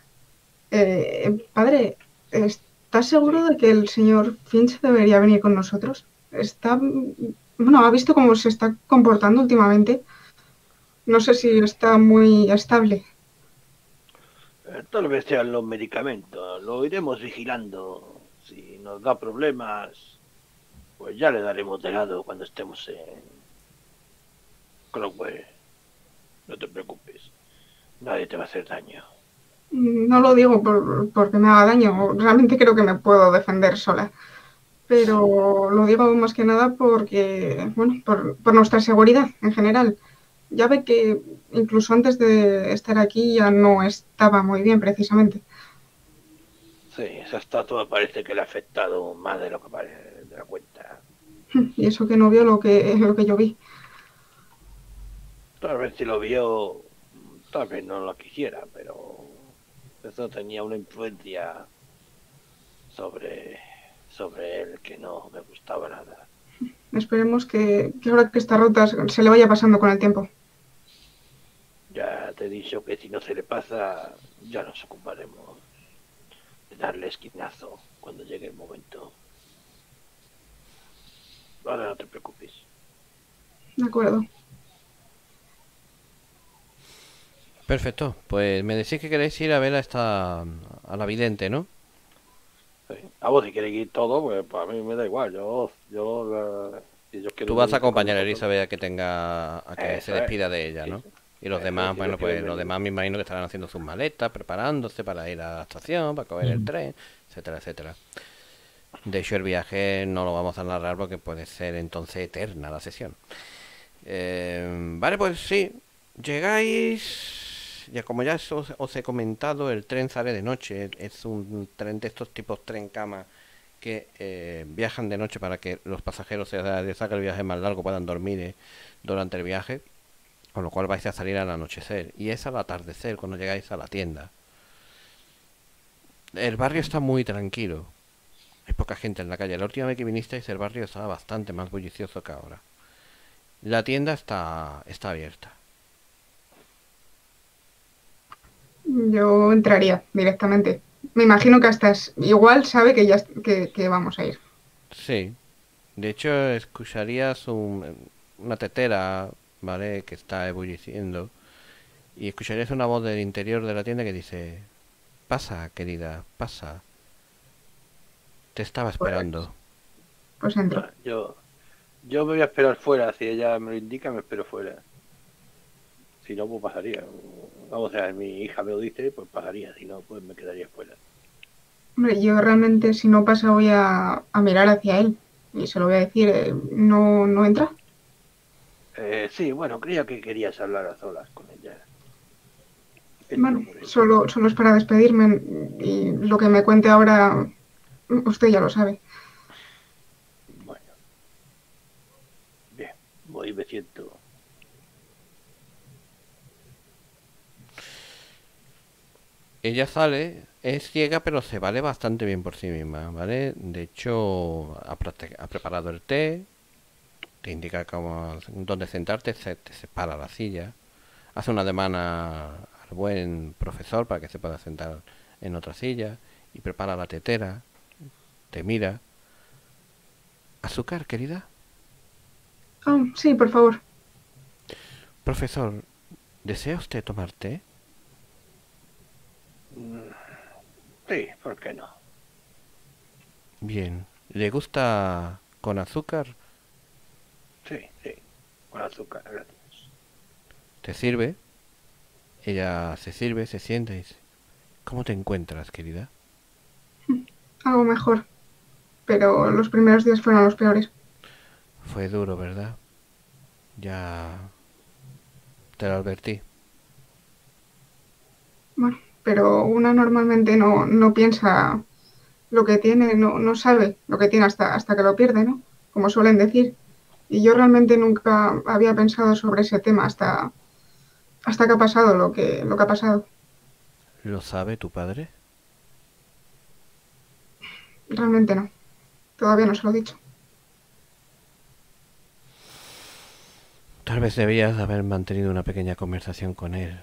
Padre, ¿estás seguro de que el señor Finch debería venir con nosotros? Bueno, ¿ha visto cómo se está comportando últimamente? No sé si está muy estable. Tal vez sean los medicamentos. Lo iremos vigilando. Si nos da problemas, pues ya le daremos de lado cuando estemos en Cromwell. No te preocupes. Nadie te va a hacer daño. No lo digo porque me haga daño. Realmente creo que me puedo defender sola. Pero lo digo más que nada porque, bueno, por nuestra seguridad en general. Ya ve que incluso antes de estar aquí ya no estaba muy bien, precisamente. Sí, esa estatua parece que le ha afectado más de lo que parece de la cuenta. Y eso que no vio lo que yo vi. Tal vez si lo vio, tal vez no lo quisiera, pero eso tenía una influencia sobre él que no me gustaba nada. Esperemos que ahora que está rota se le vaya pasando con el tiempo. Ya te he dicho que si no se le pasa, ya nos ocuparemos de darle esquinazo cuando llegue el momento. Ahora no te preocupes. De acuerdo. Perfecto, pues me decís que queréis ir a ver a la vidente, ¿no? Sí. A vos si queréis ir todo, pues para mí me da igual. Si yo quiero Tú vas a ir con acompañar a vosotros. Elizabeth a que se despida de ella, Sí, ¿no? sí. Y los Eso demás, es, si bueno, yo pues quiero los venir. demás me imagino que estarán haciendo sus maletas, preparándose para ir a la estación, para coger el tren, etcétera, etcétera. De hecho, el viaje no lo vamos a narrar porque puede ser entonces eterna la sesión. Vale, pues sí, llegáis. Ya como ya os he comentado, el tren sale de noche. Es un tren de estos tipos tren cama que viajan de noche para que los pasajeros se les haga el viaje más largo, puedan dormir durante el viaje. Con lo cual vais a salir al anochecer. Y es al atardecer cuando llegáis a la tienda. El barrio está muy tranquilo. Hay poca gente en la calle. La última vez que vinisteis el barrio estaba bastante más bullicioso que ahora. La tienda está abierta. Yo entraría directamente. Me imagino que hasta igual sabe que vamos a ir. Sí. De hecho, escucharías una tetera, ¿vale? Que está ebulliciendo. Y escucharías una voz del interior de la tienda que dice: pasa, querida, pasa. Te estaba esperando. Pues entro. Ah, yo me voy a esperar fuera. Si ella me lo indica, me espero fuera. Si no, pues pasaría. Vamos a ver, mi hija me lo dice, pues pasaría. Si no, pues me quedaría fuera. Hombre, yo realmente si no pasa voy a mirar hacia él y se lo voy a decir, no entra. Sí, bueno, creía que querías hablar a solas con ella. Bueno, solo es para despedirme y lo que me cuente ahora, usted ya lo sabe. Bueno, bien, voy, me siento. Ella sale, es ciega, pero se vale bastante bien por sí misma, ¿vale? De hecho, ha preparado el té, te indica dónde sentarte, te separa la silla, hace una demanda al buen profesor para que se pueda sentar en otra silla y prepara la tetera, te mira. ¿Azúcar, querida? Oh, sí, por favor. Profesor, ¿desea usted tomar té? Sí, ¿por qué no? Bien. ¿Le gusta con azúcar? Sí, sí, con azúcar, gracias. ¿Te sirve? Ella se sirve, se sienta y dice, ¿cómo te encuentras, querida? Algo mejor. Pero los primeros días fueron los peores. Fue duro, ¿verdad? Ya te lo advertí. Bueno, pero una normalmente no piensa lo que tiene, no sabe lo que tiene hasta que lo pierde, ¿no? Como suelen decir. Y yo realmente nunca había pensado sobre ese tema hasta que ha pasado lo que ha pasado. ¿Lo sabe tu padre? Realmente no. Todavía no se lo he dicho. Tal vez debías haber mantenido una pequeña conversación con él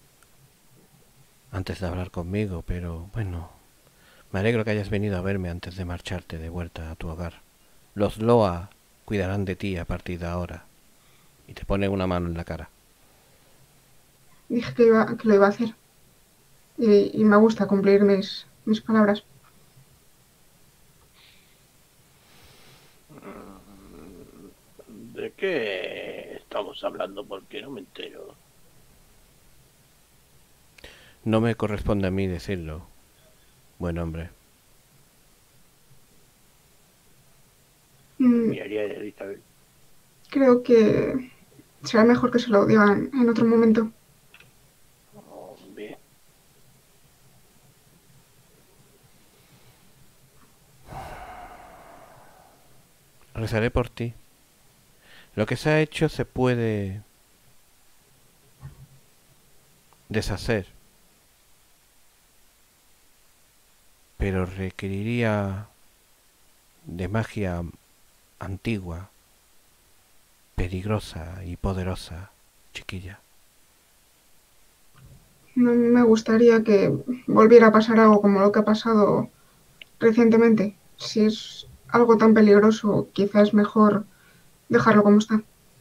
antes de hablar conmigo, pero bueno, me alegro que hayas venido a verme antes de marcharte de vuelta a tu hogar. Los Loa cuidarán de ti a partir de ahora. Y te pone una mano en la cara. Dije que lo iba a hacer. Y me gusta cumplir mis palabras. ¿De qué estamos hablando? Porque no me entero. No me corresponde a mí decirlo, buen hombre. Miraría a Elizabeth. Creo que será mejor que se lo digan en otro momento. Oh, bien. Rezaré por ti. Lo que se ha hecho se puede deshacer, pero requeriría de magia antigua, peligrosa y poderosa, chiquilla. No me gustaría que volviera a pasar algo como lo que ha pasado recientemente. Si es algo tan peligroso, quizás es mejor dejarlo como está.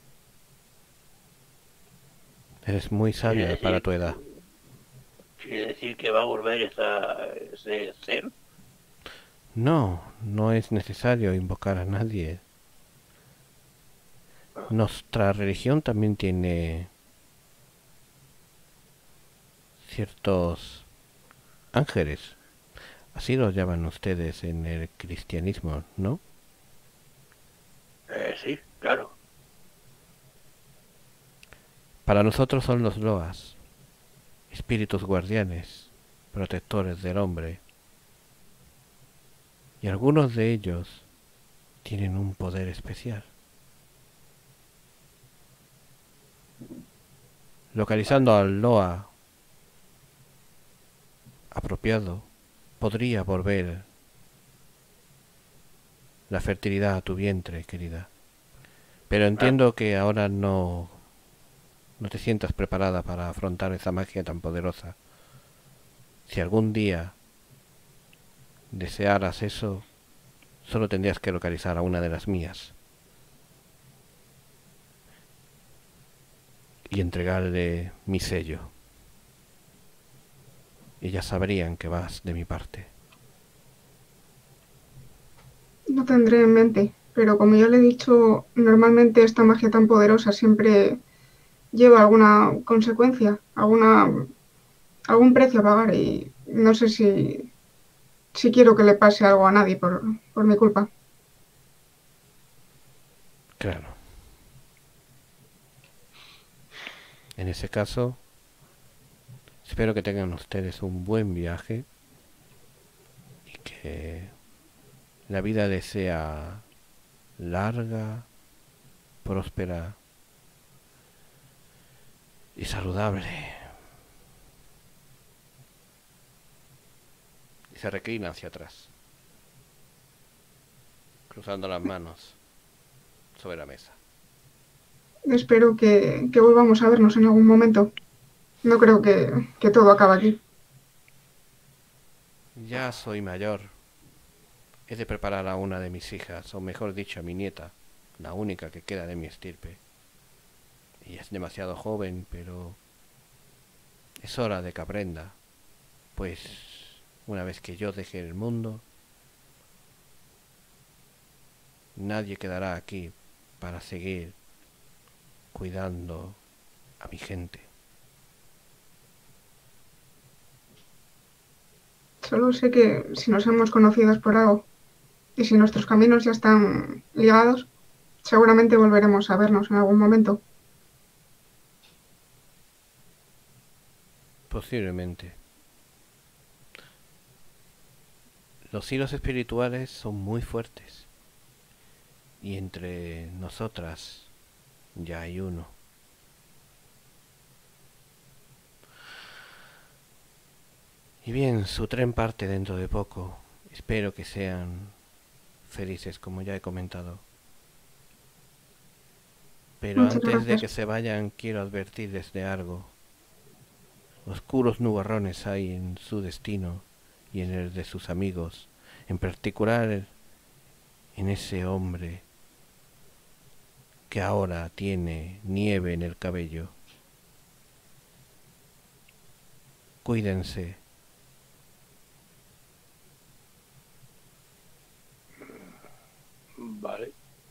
Eres muy sabia para tu edad. ¿Quiere decir que va a volver ese ser? No, no es necesario invocar a nadie. Nuestra religión también tiene ciertos ángeles. Así los llaman ustedes en el cristianismo, ¿no? Sí, claro. Para nosotros son los loas, espíritus guardianes, protectores del hombre. Y algunos de ellos tienen un poder especial. Localizando al loa apropiado, podría volver la fertilidad a tu vientre, querida. Pero entiendo que ahora no te sientas preparada para afrontar esa magia tan poderosa. Si algún día desearas eso, solo tendrías que localizar a una de las mías y entregarle mi sello. Ellas sabrían que vas de mi parte. Lo tendré en mente, pero como ya le he dicho, normalmente esta magia tan poderosa siempre lleva alguna consecuencia, algún precio a pagar y no sé si quiero que le pase algo a nadie por mi culpa. Claro. En ese caso, espero que tengan ustedes un buen viaje y que la vida les sea larga, próspera y saludable. Y se reclina hacia atrás, cruzando las manos sobre la mesa. Espero que volvamos a vernos en algún momento. No creo que todo acabe aquí. Ya soy mayor. He de preparar a una de mis hijas, o mejor dicho, a mi nieta, la única que queda de mi estirpe. Ella es demasiado joven, pero es hora de que aprenda, pues una vez que yo deje el mundo, nadie quedará aquí para seguir cuidando a mi gente. Solo sé que si nos hemos conocido es por algo. Y si nuestros caminos ya están ligados, seguramente volveremos a vernos en algún momento. Posiblemente. Los hilos espirituales son muy fuertes. Y entre nosotras ya hay uno. Y bien, su tren parte dentro de poco. Espero que sean felices, como ya he comentado. Pero Muchas antes de gracias. que se vayan, quiero advertirles de algo. Oscuros nubarrones hay en su destino y en el de sus amigos, en particular en ese hombre que ahora tiene nieve en el cabello. Cuídense. Vale.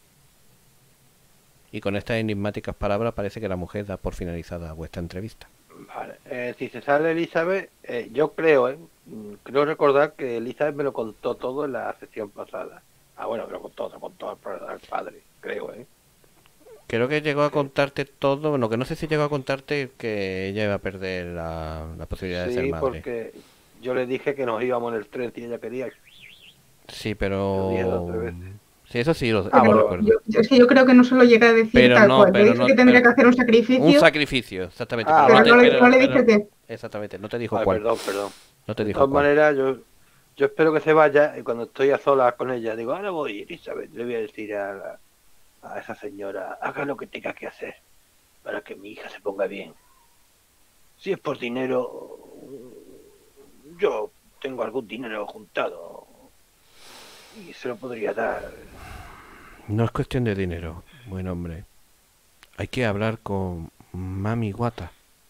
Y con estas enigmáticas palabras parece que la mujer da por finalizada vuestra entrevista. Vale. Si se sale Elizabeth, yo creo, creo recordar que Elizabeth me lo contó todo en la sesión pasada. Ah, bueno, me lo contó al padre, creo, Creo que llegó a contarte todo, lo que no sé si llegó a contarte que ella iba a perder la posibilidad de ser Sí, madre. porque yo le dije que nos íbamos en el tren si ella quería. Sí, Lo dije 2 o 3 pero... veces. Sí, eso sí, lo Pero recuerdo. es que yo creo que no se lo llegué a decir Pero tal no, cual. Le pero dije no, que tendría pero- que hacer un Un sacrificio, sacrificio, exactamente. Ah, pero vale. no le dije qué. Exactamente, no te dijo Ay, cuál. perdón. No te De dijo todas cuál. maneras, yo espero que se vaya y cuando estoy a solas con ella, digo, ahora voy, Elizabeth, le voy a decir a esa señora, haga lo que tenga que hacer para que mi hija se ponga bien. Si es por dinero, yo tengo algún dinero juntado y se lo podría dar. No es cuestión de dinero, buen hombre. Hay que hablar con Mami Guata,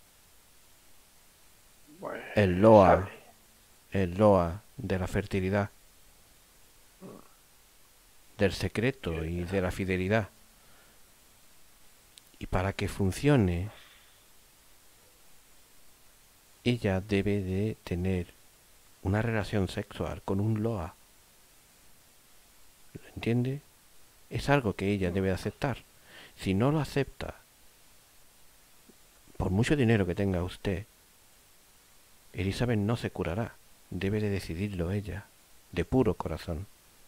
Bueno, el Loa, sabe. el Loa de la fertilidad, del secreto y de la fidelidad. Y para que funcione, ella debe de tener una relación sexual con un Loa. ¿Lo entiende? Es algo que ella debe aceptar. Si no lo acepta, por mucho dinero que tenga usted, Elizabeth no se curará. Debe de decidirlo ella, de puro corazón.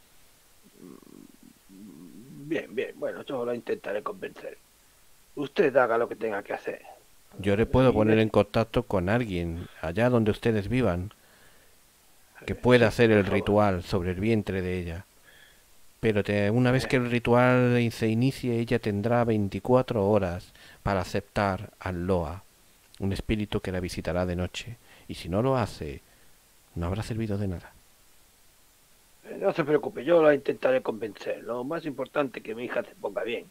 Bien, bueno, yo la intentaré convencer. Usted haga lo que tenga que hacer. Yo le puedo Sí, poner en contacto con alguien allá donde ustedes vivan que pueda hacer por el favor. ritual sobre el vientre de ella. Pero una vez que el ritual se inicie, ella tendrá 24 horas para aceptar al Loa, un espíritu que la visitará de noche. Y si no lo hace, no habrá servido de nada. No se preocupe, yo la intentaré convencer. Lo más importante es que mi hija se ponga bien.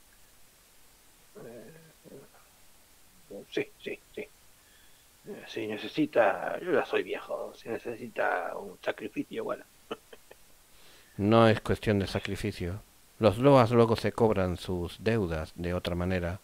Sí. Si necesita, yo ya soy viejo, si necesita un sacrificio, bueno. No es cuestión de sacrificio. Los Loas luego se cobran sus deudas de otra manera.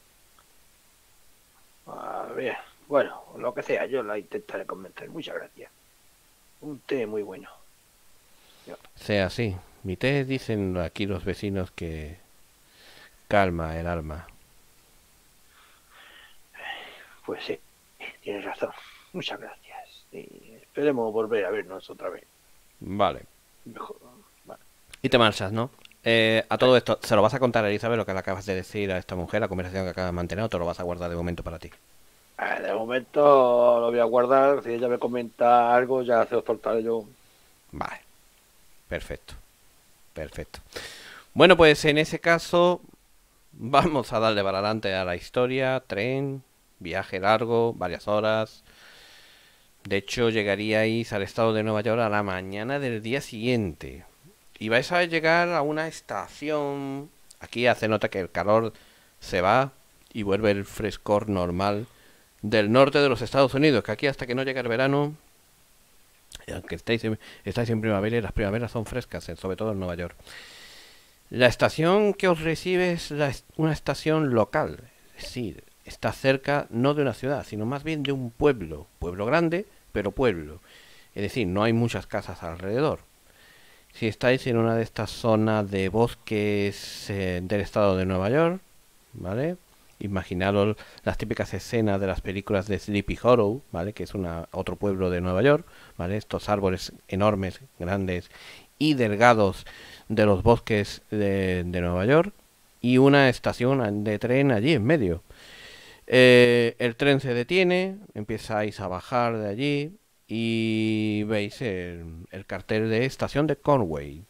Bien, bueno, lo que sea, yo la intentaré convencer. Muchas gracias. Un té muy bueno. Sea así. Mi té dicen aquí los vecinos que calma el alma. Pues sí, tienes razón. Muchas gracias. Y esperemos volver a vernos otra vez. Vale. Mejor. Vale. Y te marchas, ¿no? A todo esto, ¿se lo vas a contar a Elizabeth lo que le acabas de decir a esta mujer, la conversación que acabas de mantener, o te lo vas a guardar de momento para ti? De momento lo voy a guardar. Si ella me comenta algo, ya se lo soltaré yo. Vale. Perfecto. Perfecto. Bueno, pues en ese caso vamos a darle para adelante a la historia. Tren, viaje largo, varias horas. De hecho, llegaríais al estado de Nueva York a la mañana del día siguiente. Y vais a llegar a una estación. Aquí hace nota que el calor se va y vuelve el frescor normal del norte de los Estados Unidos. Que aquí hasta que no llega el verano, aunque estáis en primavera, y las primaveras son frescas, sobre todo en Nueva York. La estación que os recibe es una estación local. Es decir, está cerca no de una ciudad, sino más bien de un pueblo. Pueblo grande, pero pueblo. Es decir, no hay muchas casas alrededor. Si estáis en una de estas zonas de bosques del estado de Nueva York, ¿vale? Imaginaros las típicas escenas de las películas de Sleepy Hollow, ¿vale? Que es otro pueblo de Nueva York, ¿vale? Estos árboles enormes, grandes y delgados de los bosques de Nueva York, y una estación de tren allí en medio. El tren se detiene, empezáis a bajar de allí y veis el cartel de estación de Conway.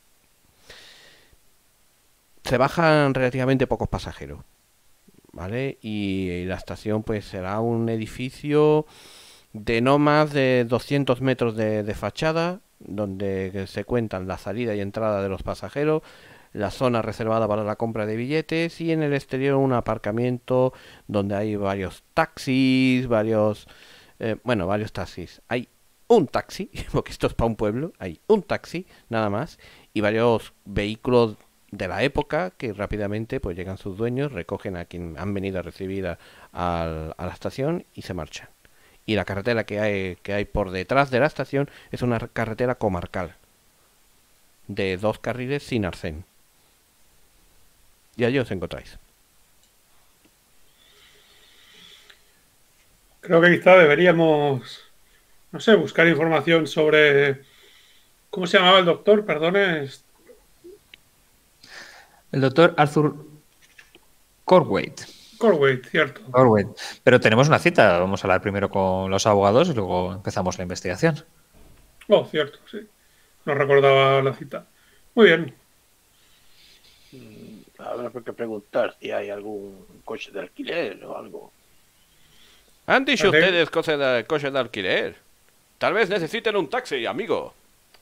Se bajan relativamente pocos pasajeros, ¿vale? Y la estación pues será un edificio de no más de 200 metros de fachada, donde se cuentan la salida y entrada de los pasajeros, la zona reservada para la compra de billetes, y en el exterior un aparcamiento donde hay varios taxis, varios taxis. Hay un taxi, porque esto es para un pueblo, hay un taxi, nada más, y varios vehículos de la época que rápidamente pues llegan sus dueños, recogen a quien han venido a recibir a la estación y se marchan. Y la carretera que hay por detrás de la estación es una carretera comarcal de 2 carriles sin arcén. Y allí os encontráis. Creo que quizá deberíamos, no sé, buscar información sobre... ¿Cómo se llamaba el doctor? Perdone. El doctor Arthur Corwaite. Corway, cierto. Corwaite. Pero tenemos una cita. Vamos a hablar primero con los abogados y luego empezamos la investigación. Oh, cierto, sí. No recordaba la cita. Muy bien. Habrá que preguntar si hay algún coche de alquiler o algo. ¿Han dicho ¿Vale? ustedes coche de alquiler? Tal vez necesiten un taxi, amigo.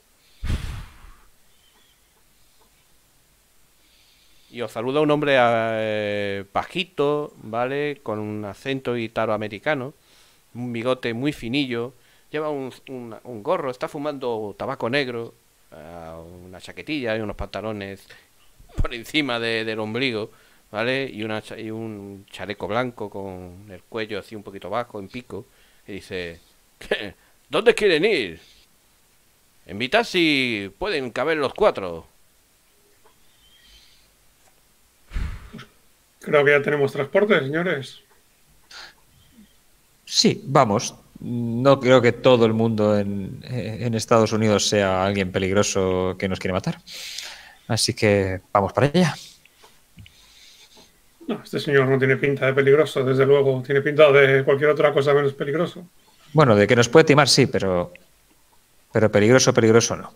Y os saluda un hombre bajito, ¿vale? Con un acento italoamericano, un bigote muy finillo, lleva un gorro, está fumando tabaco negro, una chaquetilla y unos pantalones por encima del ombligo, ¿vale? Y un chaleco blanco con el cuello así un poquito bajo, en pico, y dice: ¿dónde quieren ir? En mi taxi pueden caber los 4. Creo que ya tenemos transporte, señores. Sí, vamos. No creo que todo el mundo en Estados Unidos sea alguien peligroso que nos quiere matar. Así que vamos para allá. No, este señor no tiene pinta de peligroso, desde luego. Tiene pinta de cualquier otra cosa menos peligroso. Bueno, de que nos puede timar, sí, pero peligroso no.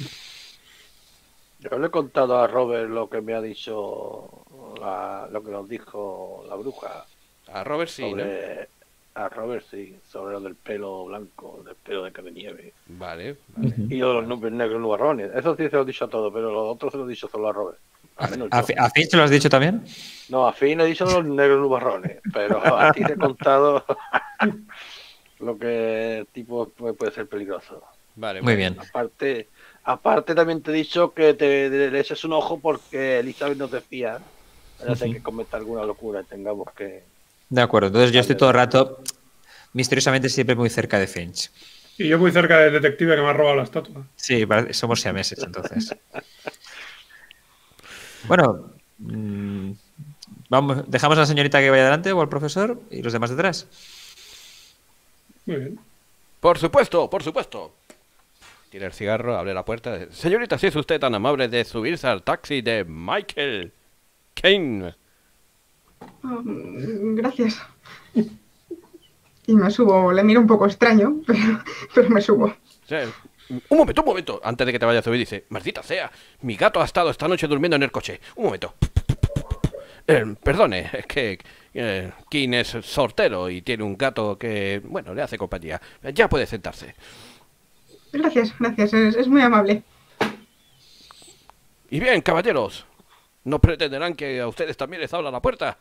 Yo le he contado a Robert lo que me ha dicho, lo que nos dijo la bruja. A Robert sí, ¿no? A Robert sí, sobre lo del pelo blanco, del pelo de cara de nieve. Vale. Y yo los nombres negros nubarrones. Eso sí se lo he dicho a todos, pero los otros se los he dicho solo a Robert. ¿A Finn se lo has dicho también? No, a Finn he dicho los negros nubarrones, pero a ti te he contado lo que el tipo puede ser peligroso. Vale, muy bien. Aparte también te he dicho que le eches un ojo porque Elizabeth no te fía. Ya sé que cometa alguna locura y tengamos que... De acuerdo, entonces yo estoy todo el rato misteriosamente siempre muy cerca de Finch. Y yo muy cerca del detective que me ha robado la estatua. Sí, somos siameses entonces. Bueno, dejamos a la señorita que vaya adelante o al profesor y los demás detrás. Muy bien. Por supuesto, por supuesto. Tira el cigarro, abre la puerta. Señorita, si es usted tan amable de subirse al taxi de Michael Kane. Gracias. Y me subo, le miro un poco extraño, pero me subo. O sea, un momento. Antes de que te vayas a subir, dice: maldita sea, mi gato ha estado esta noche durmiendo en el coche. Un momento. Perdone, es que King es sortero y tiene un gato que, bueno, le hace compañía. Ya puede sentarse. Gracias, es muy amable. Y bien, caballeros, ¿no pretenderán que a ustedes también les abra la puerta?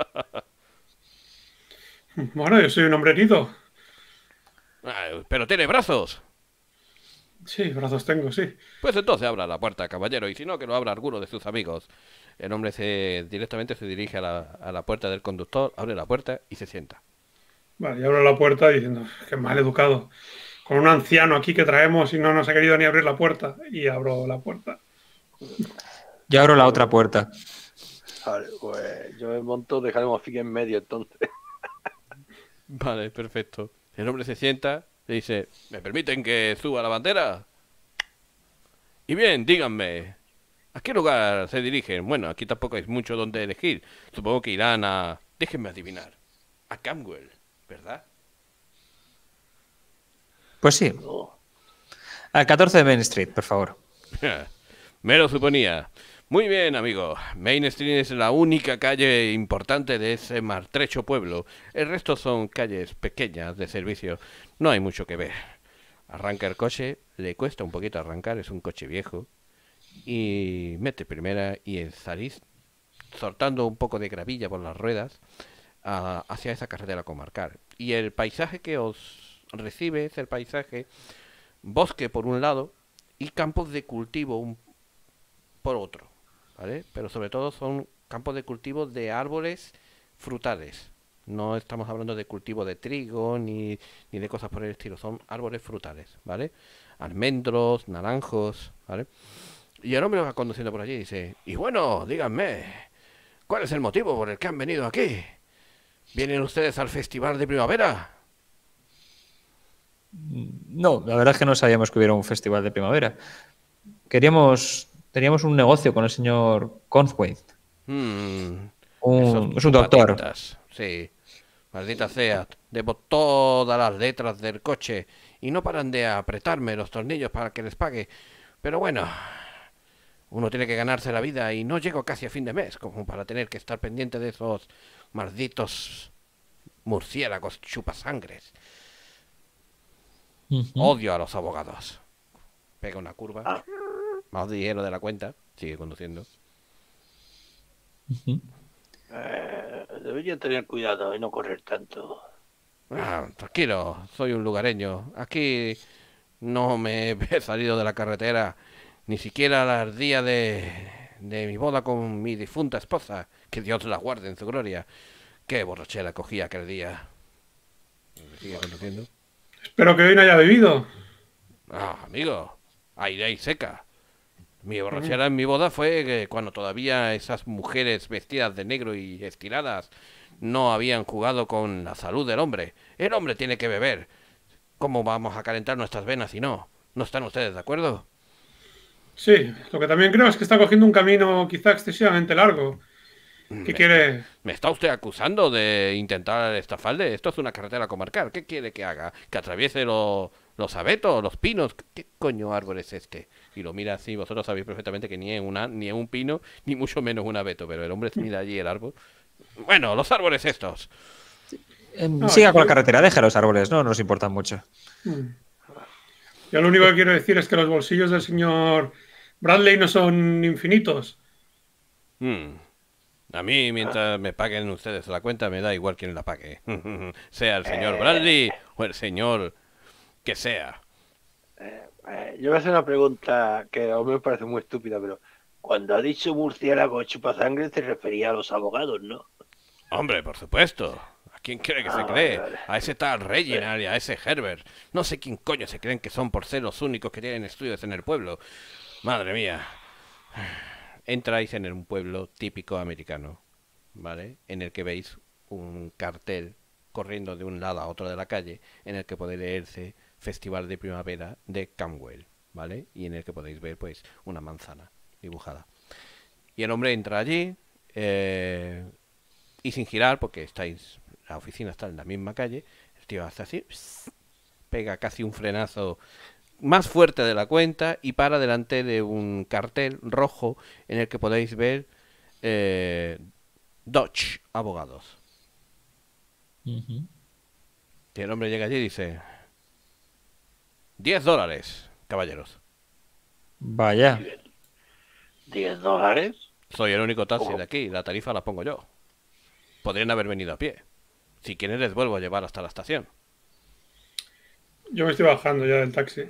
Bueno, yo soy un hombre herido. Pero tiene brazos. Sí, brazos tengo, sí. Pues entonces abra la puerta, caballero, y si no, que lo abra alguno de sus amigos. El hombre directamente se dirige a la puerta del conductor, abre la puerta y se sienta. Vale, y abro la puerta diciendo, qué mal educado. Con un anciano aquí que traemos y no nos ha querido ni abrir la puerta. Y abro la puerta. Yo abro la otra puerta. Vale, pues yo me monto, dejaremos a Fig en medio entonces. Vale, perfecto. El hombre se sienta, le dice: ¿me permiten que suba la bandera? Y bien, díganme, ¿a qué lugar se dirigen? Bueno, aquí tampoco hay mucho donde elegir. Supongo que irán a... déjenme adivinar. A Camwell, ¿verdad? Pues sí, No. al 14 de Main Street, por favor. Me lo suponía. Muy bien, amigo. Main Street es la única calle importante de ese maltrecho pueblo. El resto son calles pequeñas de servicio. No hay mucho que ver. Arranca el coche, le cuesta un poquito arrancar, es un coche viejo. Y mete primera y salís soltando un poco de gravilla por las ruedas hacia esa carretera comarcal. Y el paisaje que os recibe es el paisaje bosque por un lado y campos de cultivo por otro, ¿vale? Pero sobre todo son campos de cultivo de árboles frutales. No estamos hablando de cultivo de trigo ni de cosas por el estilo, son árboles frutales, ¿vale? Almendros, naranjos, ¿vale? Y el hombre va conduciendo por allí y dice: y bueno, díganme, ¿cuál es el motivo por el que han venido aquí? ¿Vienen ustedes al festival de primavera? No, la verdad es que no sabíamos que hubiera un festival de primavera. Teníamos un negocio con el señor Conthwaite. Esos Es un doctor. patitas, sí. Maldita sea, debo todas las letras del coche y no paran de apretarme los tornillos para que les pague. Pero bueno, uno tiene que ganarse la vida y no llego casi a fin de mes como para tener que estar pendiente de esos malditos murciélagos chupasangres. Odio a los abogados. Pega una curva, más dinero de la cuenta, sigue conduciendo. Debería tener cuidado y no correr tanto. Tranquilo, soy un lugareño. Aquí no me he salido de la carretera, ni siquiera al día de mi boda con mi difunta esposa, que Dios la guarde en su gloria. Qué borrachera cogí aquel día. ¿Sigue conduciendo? Espero que hoy no haya bebido. Amigo, aire y seca. Mi borrachera en mi boda fue que cuando todavía esas mujeres vestidas de negro y estiradas no habían jugado con la salud del hombre. El hombre tiene que beber. ¿Cómo vamos a calentar nuestras venas si no? ¿No están ustedes de acuerdo? Sí, lo que también creo es que está cogiendo un camino quizá excesivamente largo. ¿Qué quiere? ¿Me está usted acusando de intentar estafarle? Esto es una carretera comarcal. ¿Qué quiere que haga? ¿Que atraviese los abetos, los pinos? ¿Qué coño árbol es este? Y lo mira así, vosotros sabéis perfectamente que ni es un pino, ni mucho menos un abeto, pero el hombre mira allí el árbol. Bueno, los árboles estos. Siga con la carretera, deja los árboles, no nos importan mucho. Yo lo único que quiero decir es que los bolsillos del señor Bradley no son infinitos. A mí, mientras me paguen ustedes la cuenta, me da igual quién la pague. Sea el señor Bradley o el señor que sea. Yo voy a hacer una pregunta que a mí me parece muy estúpida, pero cuando ha dicho murciélago chupasangre se refería a los abogados, ¿no? Hombre, por supuesto. ¿A quién cree que se cree? Vale. A ese tal Reginald y a ese Herbert. No sé quién coño se creen que son por ser los únicos que tienen estudios en el pueblo. Madre mía. Entráis en un pueblo típico americano, ¿vale? En el que veis un cartel corriendo de un lado a otro de la calle, en el que podéis leerse Festival de Primavera de Camwell, ¿vale? Y en el que podéis ver, pues, una manzana dibujada. Y el hombre entra allí, y sin girar, porque la oficina está en la misma calle, el tío hace así, pega casi un frenazo más fuerte de la cuenta y para delante de un cartel rojo en el que podéis ver Dodge Abogados. Ujú. Y el hombre llega allí y dice: $10, caballeros. Vaya. $10. Soy el único taxi ¿Cómo? de aquí, la tarifa la pongo yo. Podrían haber venido a pie. Si quieren les vuelvo a llevar hasta la estación. Yo me estoy bajando ya del taxi.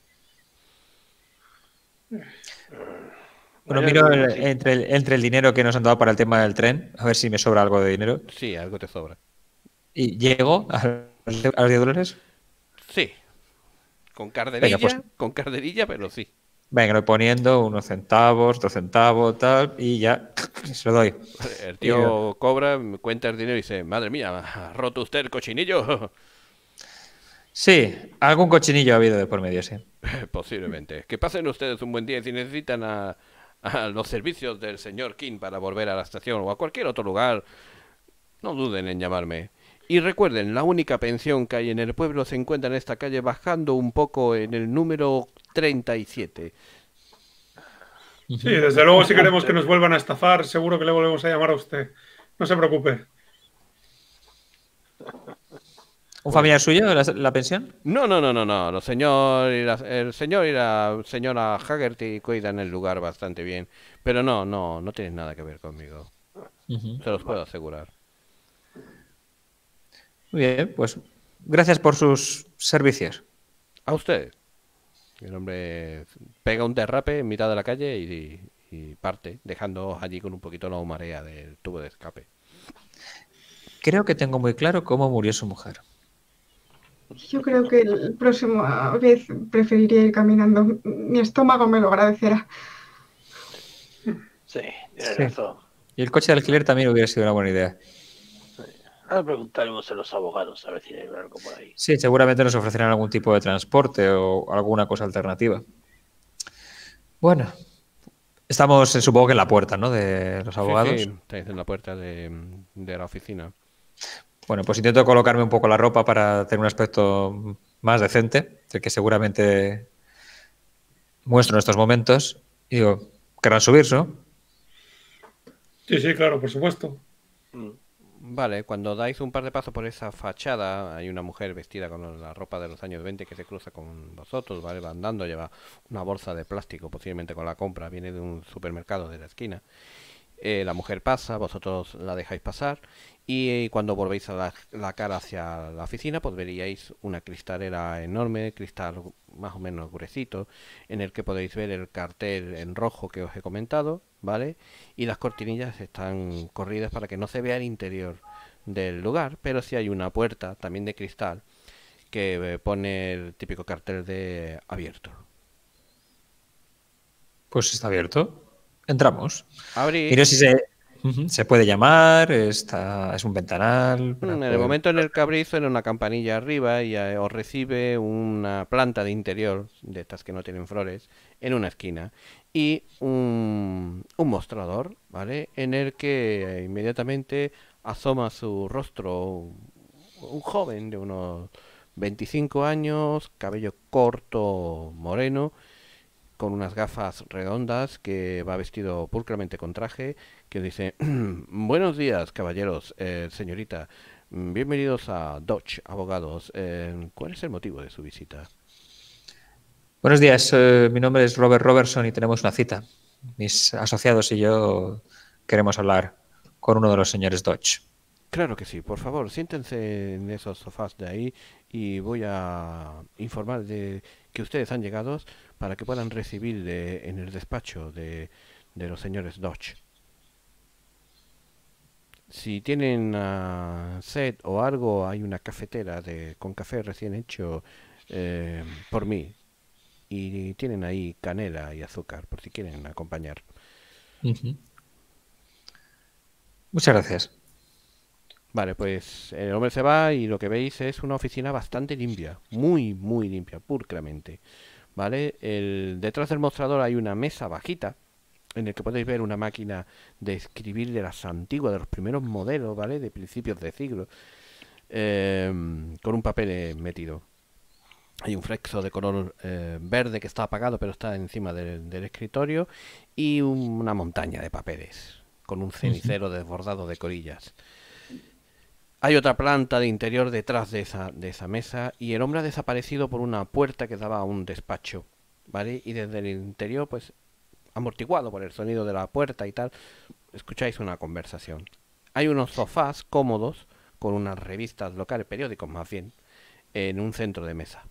Bueno, Vaya, miro sí. entre el dinero que nos han dado para el tema del tren, a ver si me sobra algo de dinero. Sí, algo te sobra. ¿Y llego a los $10? Sí, con Venga, carderilla, pero sí. venga, lo voy poniendo unos centavos, 2 centavos, tal, y ya se lo doy. El Y digo, tío cobra, me cuenta el dinero y dice: madre mía, ¿ha roto usted el cochinillo? sí, algún cochinillo ha habido de por medio, sí. Posiblemente. Que pasen ustedes un buen día y si necesitan a los servicios del señor King para volver a la estación o a cualquier otro lugar, no duden en llamarme. Y recuerden, la única pensión que hay en el pueblo se encuentra en esta calle, bajando un poco en el número 37. Sí, desde luego, si queremos que nos vuelvan a estafar, seguro que le volvemos a llamar a usted. No se preocupe. ¿Un familiar suyo, la pensión? No. El señor y la señora Haggerty cuidan el lugar bastante bien. Pero no tienen nada que ver conmigo. Ujú. Se los puedo asegurar. Muy bien, pues gracias por sus servicios. A usted. El hombre pega un derrape en mitad de la calle y parte, dejando allí con un poquito la humarea del tubo de escape. Creo que tengo muy claro cómo murió su mujer. Yo creo que el próximo vez preferiría ir caminando. Mi estómago me lo agradecerá. Sí, tienes Sí. razón. Y el coche de alquiler también hubiera sido una buena idea. Ahora preguntaremos a los abogados a ver si hay algo por ahí. Sí, seguramente nos ofrecerán algún tipo de transporte o alguna cosa alternativa. Bueno, estamos, supongo que en la puerta, ¿no? De los abogados. Sí, estáis en la puerta de la oficina. Bueno, pues intento colocarme un poco la ropa para tener un aspecto más decente, del que seguramente muestro en estos momentos. Y digo, querrán subir, ¿no? Sí, claro, por supuesto. Mm. Vale, cuando dais un par de pasos por esa fachada, hay una mujer vestida con la ropa de los años 20 que se cruza con vosotros, ¿vale? Va andando, lleva una bolsa de plástico, posiblemente con la compra, viene de un supermercado de la esquina. La mujer pasa, vosotros la dejáis pasar y cuando volvéis a la cara hacia la oficina, pues veríais una cristalera enorme, cristal más o menos gruesito, en el que podéis ver el cartel en rojo que os he comentado, ¿vale? Y las cortinillas están corridas para que no se vea el interior del lugar, pero sí hay una puerta también de cristal que pone el típico cartel de abierto. Pues está abierto. Entramos. Miro Abrís. si se puede llamar, es un ventanal. Para En el poder... momento en el que abrís suena una campanilla arriba y os recibe una planta de interior, de estas que no tienen flores, en una esquina. Y un mostrador, ¿vale? En el que inmediatamente asoma su rostro un joven de unos 25 años, cabello corto, moreno, con unas gafas redondas, que va vestido pulcramente con traje, que dice: buenos días, caballeros, señorita, bienvenidos a Dodge Abogados. ¿Cuál es el motivo de su visita? Buenos días, mi nombre es Robert Robertson y tenemos una cita. Mis asociados y yo queremos hablar con uno de los señores Dodge. Claro que sí, por favor, siéntense en esos sofás de ahí y voy a informar de que ustedes han llegado para que puedan recibir en el despacho de los señores Dodge. Si tienen sed o algo, hay una cafetera con café recién hecho por mí. Y tienen ahí canela y azúcar, por si quieren acompañar. Muchas gracias. Vale, pues el hombre se va y lo que veis es una oficina bastante limpia, muy, muy limpia, pulcramente. ¿Vale? Detrás del mostrador hay una mesa bajita en el que podéis ver una máquina de escribir de las antiguas, de los primeros modelos, ¿vale? De principios de siglo, con un papel metido. Hay un flexo de color verde que está apagado, pero está encima del escritorio, y una montaña de papeles, con un cenicero desbordado de corillas. Hay otra planta de interior detrás de esa mesa, y el hombre ha desaparecido por una puerta que daba a un despacho, ¿vale? Y desde el interior, pues, amortiguado por el sonido de la puerta y tal, escucháis una conversación. Hay unos sofás cómodos con unas revistas locales, periódicos más bien, en un centro de mesa.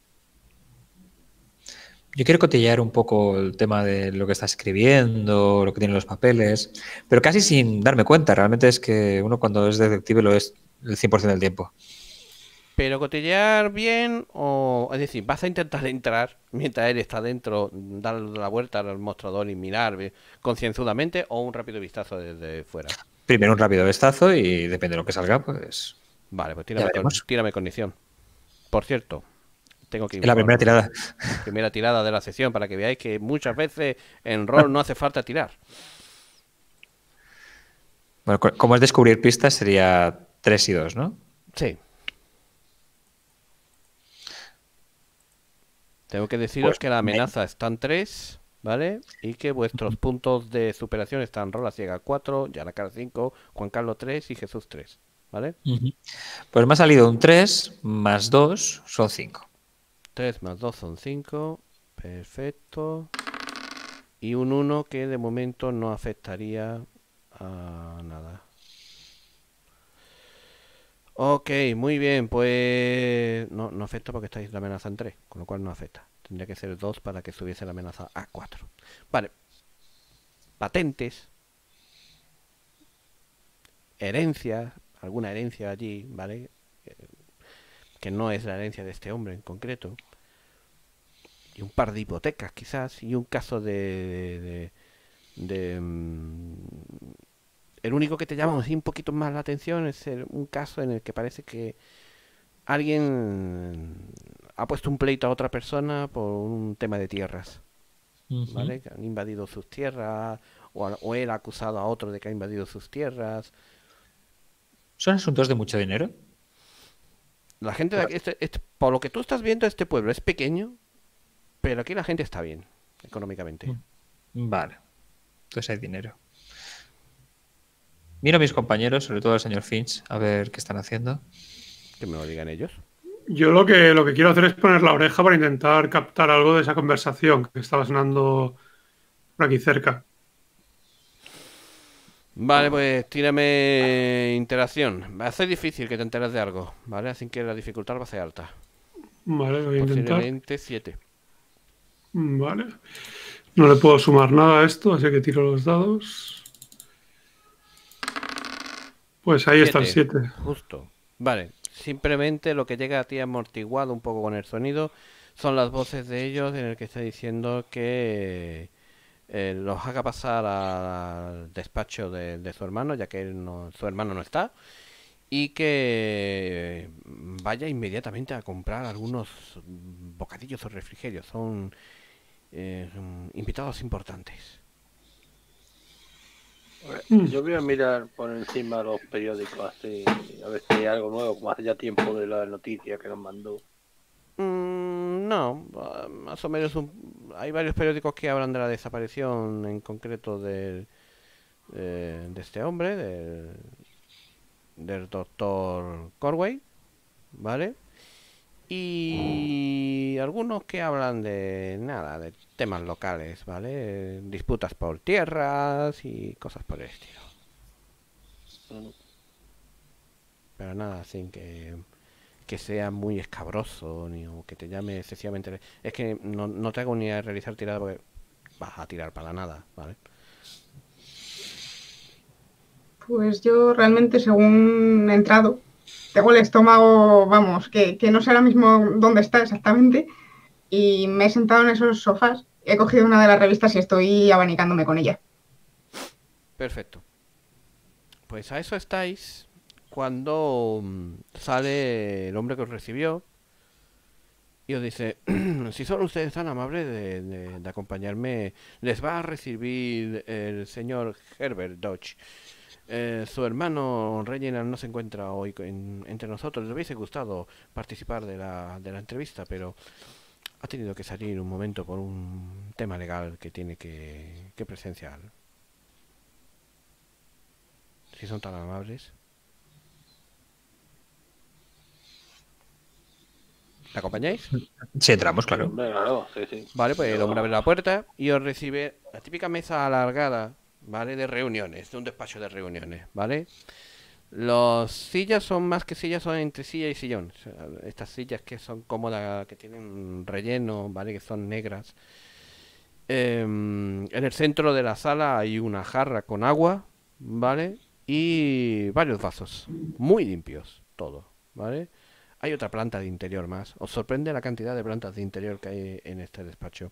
Yo quiero cotillear un poco el tema de lo que está escribiendo, lo que tiene en los papeles, pero casi sin darme cuenta. Realmente es que uno cuando es detective lo es el 100% del tiempo. Pero cotillear bien, o es decir, vas a intentar entrar mientras él está dentro, darle la vuelta al mostrador y mirar concienzudamente, o un rápido vistazo desde fuera. Primero un rápido vistazo y depende de lo que salga, pues Vale, pues ya veremos. tírame condición. Por cierto, tengo que En la primera tirada. primera tirada de la sesión para que veáis que muchas veces en rol no hace falta tirar. Bueno, como es descubrir pistas, sería 3 y 2, ¿no? Sí. Tengo que deciros Pues que la amenaza está en 3, ¿vale? Y que vuestros puntos de superación están Rola Ciega 4, Yanacar 5, Juan Carlos 3 y Jesús 3, ¿vale? Pues me ha salido un 3 más 2 son 5. 3 más 2 son 5, perfecto. Y un 1 que de momento no afectaría a nada. Ok, muy bien, pues no afecta porque estáis la amenaza en 3, con lo cual no afecta. Tendría que ser 2 para que subiese la amenaza a 4. Vale. Patentes. Herencias. Alguna herencia allí, ¿vale? Que no es la herencia de este hombre en concreto. Y un par de hipotecas quizás. Y un caso el único que te llama así un poquito más la atención es un caso en el que parece que alguien ha puesto un pleito a otra persona por un tema de tierras, ¿vale? Que han invadido sus tierras, o él ha acusado a otro de que ha invadido sus tierras. ¿Son asuntos de mucho dinero? La gente de aquí, por lo que tú estás viendo, este pueblo es pequeño, pero aquí la gente está bien, económicamente. Vale. Entonces hay dinero. Miro a mis compañeros, sobre todo al señor Finch, a ver qué están haciendo. Que me lo digan ellos. Yo lo que quiero hacer es poner la oreja para intentar captar algo de esa conversación que estaba sonando por aquí cerca. Vale, pues tírame interacción. Va a ser difícil que te enteres de algo, ¿vale? Así que la dificultad va a ser alta. Vale, lo voy a intentar. Posiblemente 7. Vale. No le puedo sumar nada a esto, así que tiro los dados. Pues ahí está el 7. Justo. Vale. Simplemente lo que llega a ti amortiguado un poco con el sonido son las voces de ellos en el que está diciendo que los haga pasar al despacho de su hermano, ya que su hermano no está, y que vaya inmediatamente a comprar algunos bocadillos o refrigerios. Son invitados importantes. Yo voy a mirar por encima los periódicos así, a ver si hay algo nuevo, como hace ya tiempo de la noticia que nos mandó. No, más o menos hay varios periódicos que hablan de la desaparición en concreto de este hombre, del doctor Corway, ¿vale? Y algunos que hablan de de temas locales, ¿vale? Disputas por tierras y cosas por el estilo. Pero nada, sin que sea muy escabroso ni o que te llame excesivamente. Es que no te hago ni a realizar tirada porque vas a tirar para nada, ¿vale? Pues yo realmente, según he entrado, tengo el estómago, vamos, que no sé ahora mismo dónde está exactamente, y me he sentado en esos sofás, he cogido una de las revistas y estoy abanicándome con ella. Perfecto. Pues a eso estáis cuando sale el hombre que os recibió y os dice, si son ustedes tan amables de acompañarme, les va a recibir el señor Herbert Dodge. Su hermano Reginald no se encuentra hoy entre nosotros. Les hubiese gustado participar de la entrevista, pero ha tenido que salir un momento por un tema legal que tiene que presenciar. Si son tan amables. ¿Me acompañáis? Sí, entramos, claro. Hombre, claro, sí, sí. Vale, pues el hombre abre la puerta y os recibe la típica mesa alargada, ¿vale? De reuniones, de un despacho de reuniones, ¿vale? Las sillas son más que sillas, son entre silla y sillón. O sea, estas sillas que son cómodas, que tienen relleno, ¿vale? Que son negras. En el centro de la sala hay una jarra con agua, ¿vale? Y varios vasos, muy limpios, todo, ¿vale? Hay otra planta de interior más. Os sorprende la cantidad de plantas de interior que hay en este despacho.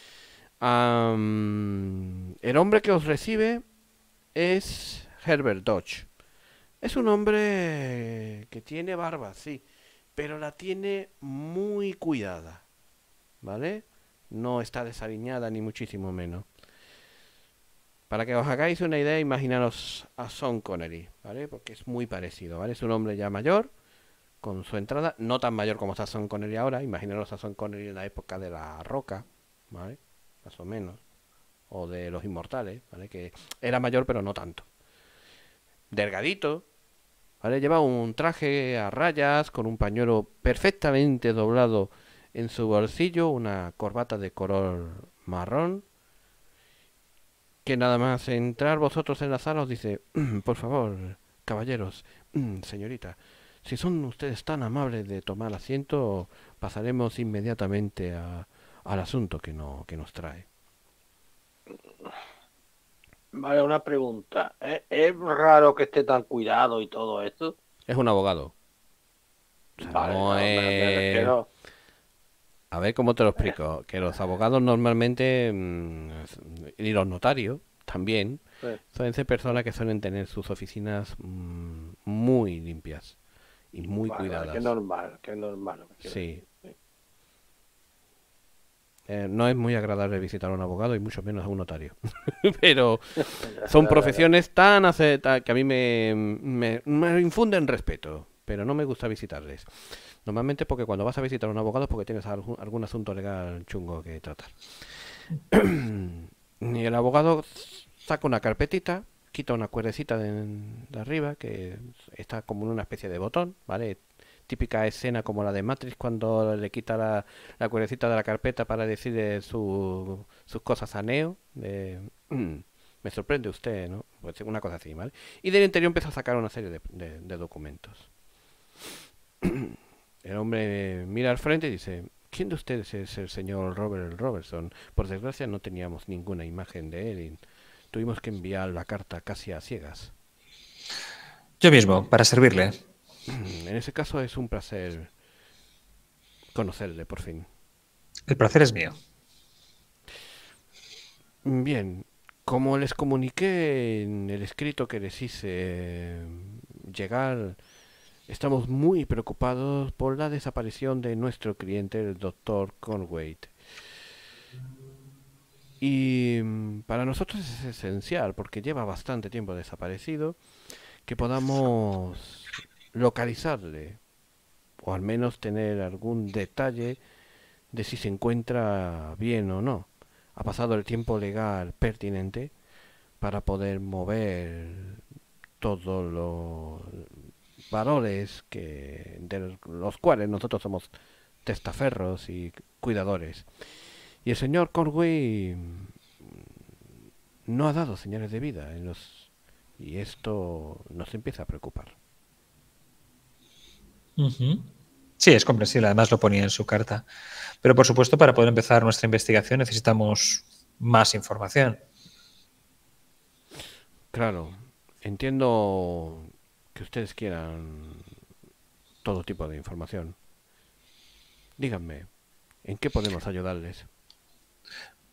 El hombre que os recibe es Herbert Dodge. Es un hombre que tiene barba, sí, pero la tiene muy cuidada, ¿vale? No está desaliñada ni muchísimo menos. Para que os hagáis una idea, imaginaros a Sean Connery, ¿vale? Porque es muy parecido, ¿vale? Es un hombre ya mayor, con su entrada, no tan mayor como está Sean Connery ahora. Imaginaros a Sean Connery en la época de La Roca, ¿vale? Más o menos. O de Los Inmortales, ¿vale? Que era mayor pero no tanto. Delgadito, ¿vale? Lleva un traje a rayas con un pañuelo perfectamente doblado en su bolsillo, una corbata de color marrón, que nada más entrar vosotros en la sala os dice, por favor, caballeros, señorita, si son ustedes tan amables de tomar asiento, pasaremos inmediatamente al asunto que nos trae. Vale, una pregunta. ¿Es raro que esté tan cuidado y todo esto? Es un abogado. O sea, Vale, no no, me es... refiero. A ver cómo te lo explico. Que los abogados normalmente, y los notarios también, Sí. suelen ser personas que suelen tener sus oficinas muy limpias y muy Vale, cuidadas. que es normal. me quiero Sí. decir. No es muy agradable visitar a un abogado y mucho menos a un notario. Pero Ya, son ya, ya. profesiones tan que a mí me infunden respeto, pero no me gusta visitarles. Normalmente porque cuando vas a visitar a un abogado es porque tienes algún asunto legal chungo que tratar. Y el abogado saca una carpetita, quita una cuerdecita de arriba que está como en una especie de botón, ¿vale? Típica escena como la de Matrix cuando le quita la cuerdecita de la carpeta para decirle sus cosas a Neo. Me sorprende usted, ¿no? Pues una cosa así, ¿vale? Y del interior empieza a sacar una serie de documentos. El hombre mira al frente y dice, ¿quién de ustedes es el señor Robert Robertson? Por desgracia no teníamos ninguna imagen de él y tuvimos que enviar la carta casi a ciegas. Yo mismo, para servirle. En ese caso es un placer conocerle por fin. El placer es mío. Bien, como les comuniqué en el escrito que les hice llegar, estamos muy preocupados por la desaparición de nuestro cliente, el doctor Conway. Y para nosotros es esencial, porque lleva bastante tiempo desaparecido, que podamos localizarle, o al menos tener algún detalle de si se encuentra bien o no. Ha pasado el tiempo legal pertinente para poder mover todos los valores de los cuales nosotros somos testaferros y cuidadores. Y el señor Conway no ha dado señales de vida y esto nos empieza a preocupar. Sí, es comprensible. Además lo ponía en su carta. Pero por supuesto, para poder empezar nuestra investigación necesitamos más información. Claro, entiendo que ustedes quieran todo tipo de información. Díganme, ¿en qué podemos ayudarles?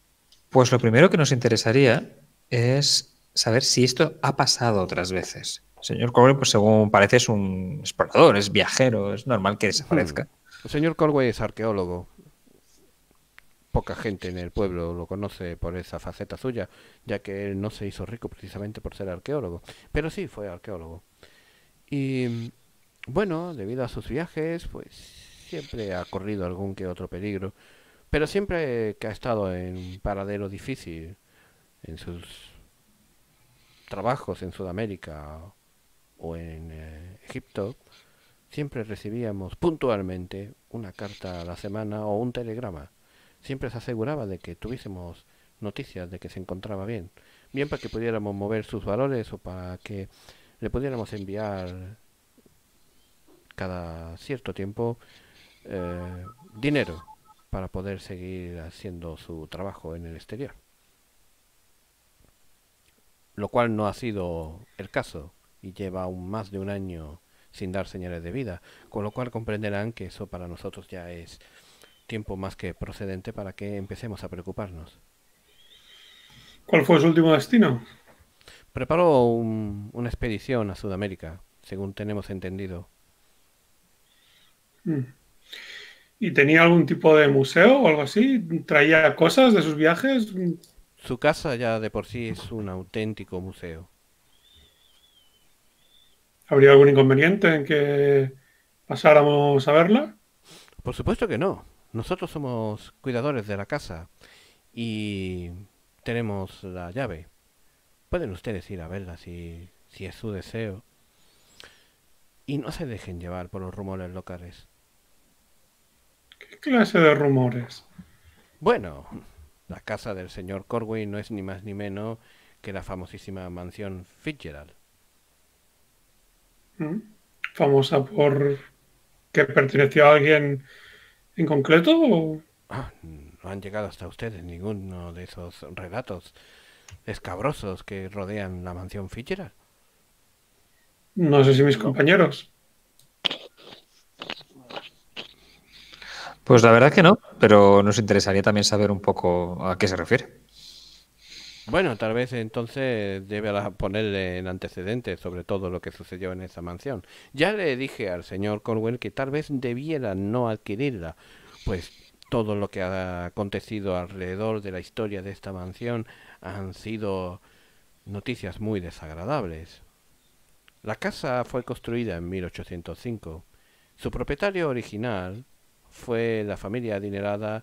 Pues lo primero que nos interesaría es saber si esto ha pasado otras veces. Señor Corwin, pues según parece, es un explorador, es viajero, es normal que desaparezca. El señor Colway es arqueólogo. Poca gente en el pueblo lo conoce por esa faceta suya, ya que él no se hizo rico precisamente por ser arqueólogo. Pero sí fue arqueólogo. Y bueno, debido a sus viajes, pues siempre ha corrido algún que otro peligro. Pero siempre que ha estado en un paradero difícil, en sus trabajos en Sudamérica o en Egipto, siempre recibíamos puntualmente una carta a la semana o un telegrama. Siempre se aseguraba de que tuviésemos noticias de que se encontraba bien. Bien para que pudiéramos mover sus valores o para que le pudiéramos enviar cada cierto tiempo dinero para poder seguir haciendo su trabajo en el exterior. Lo cual no ha sido el caso y lleva aún más de un año sin dar señales de vida, con lo cual comprenderán que eso para nosotros ya es tiempo más que procedente para que empecemos a preocuparnos. ¿Cuál fue su último destino? Preparó una expedición a Sudamérica, según tenemos entendido. Mm. ¿Y tenía algún tipo de museo o algo así? ¿Traía cosas de sus viajes? Su casa ya de por sí es un auténtico museo. ¿Habría algún inconveniente en que pasáramos a verla? Por supuesto que no. Nosotros somos cuidadores de la casa y tenemos la llave. Pueden ustedes ir a verla si es su deseo. Y no se dejen llevar por los rumores locales. ¿Qué clase de rumores? Bueno, la casa del señor Corwin no es ni más ni menos que la famosísima mansión Fitzgerald. ¿Mm? ¿Famosa por que perteneció a alguien en concreto? No han llegado hasta ustedes ninguno de esos relatos escabrosos que rodean la mansión Fitzgerald. No sé si mis No. compañeros. Pues la verdad que no, pero nos interesaría también saber un poco a qué se refiere. Bueno, tal vez entonces debe ponerle en antecedentes sobre todo lo que sucedió en esa mansión. Ya le dije al señor Corwell que tal vez debiera no adquirirla, pues todo lo que ha acontecido alrededor de la historia de esta mansión han sido noticias muy desagradables. La casa fue construida en 1805. Su propietario original fue la familia adinerada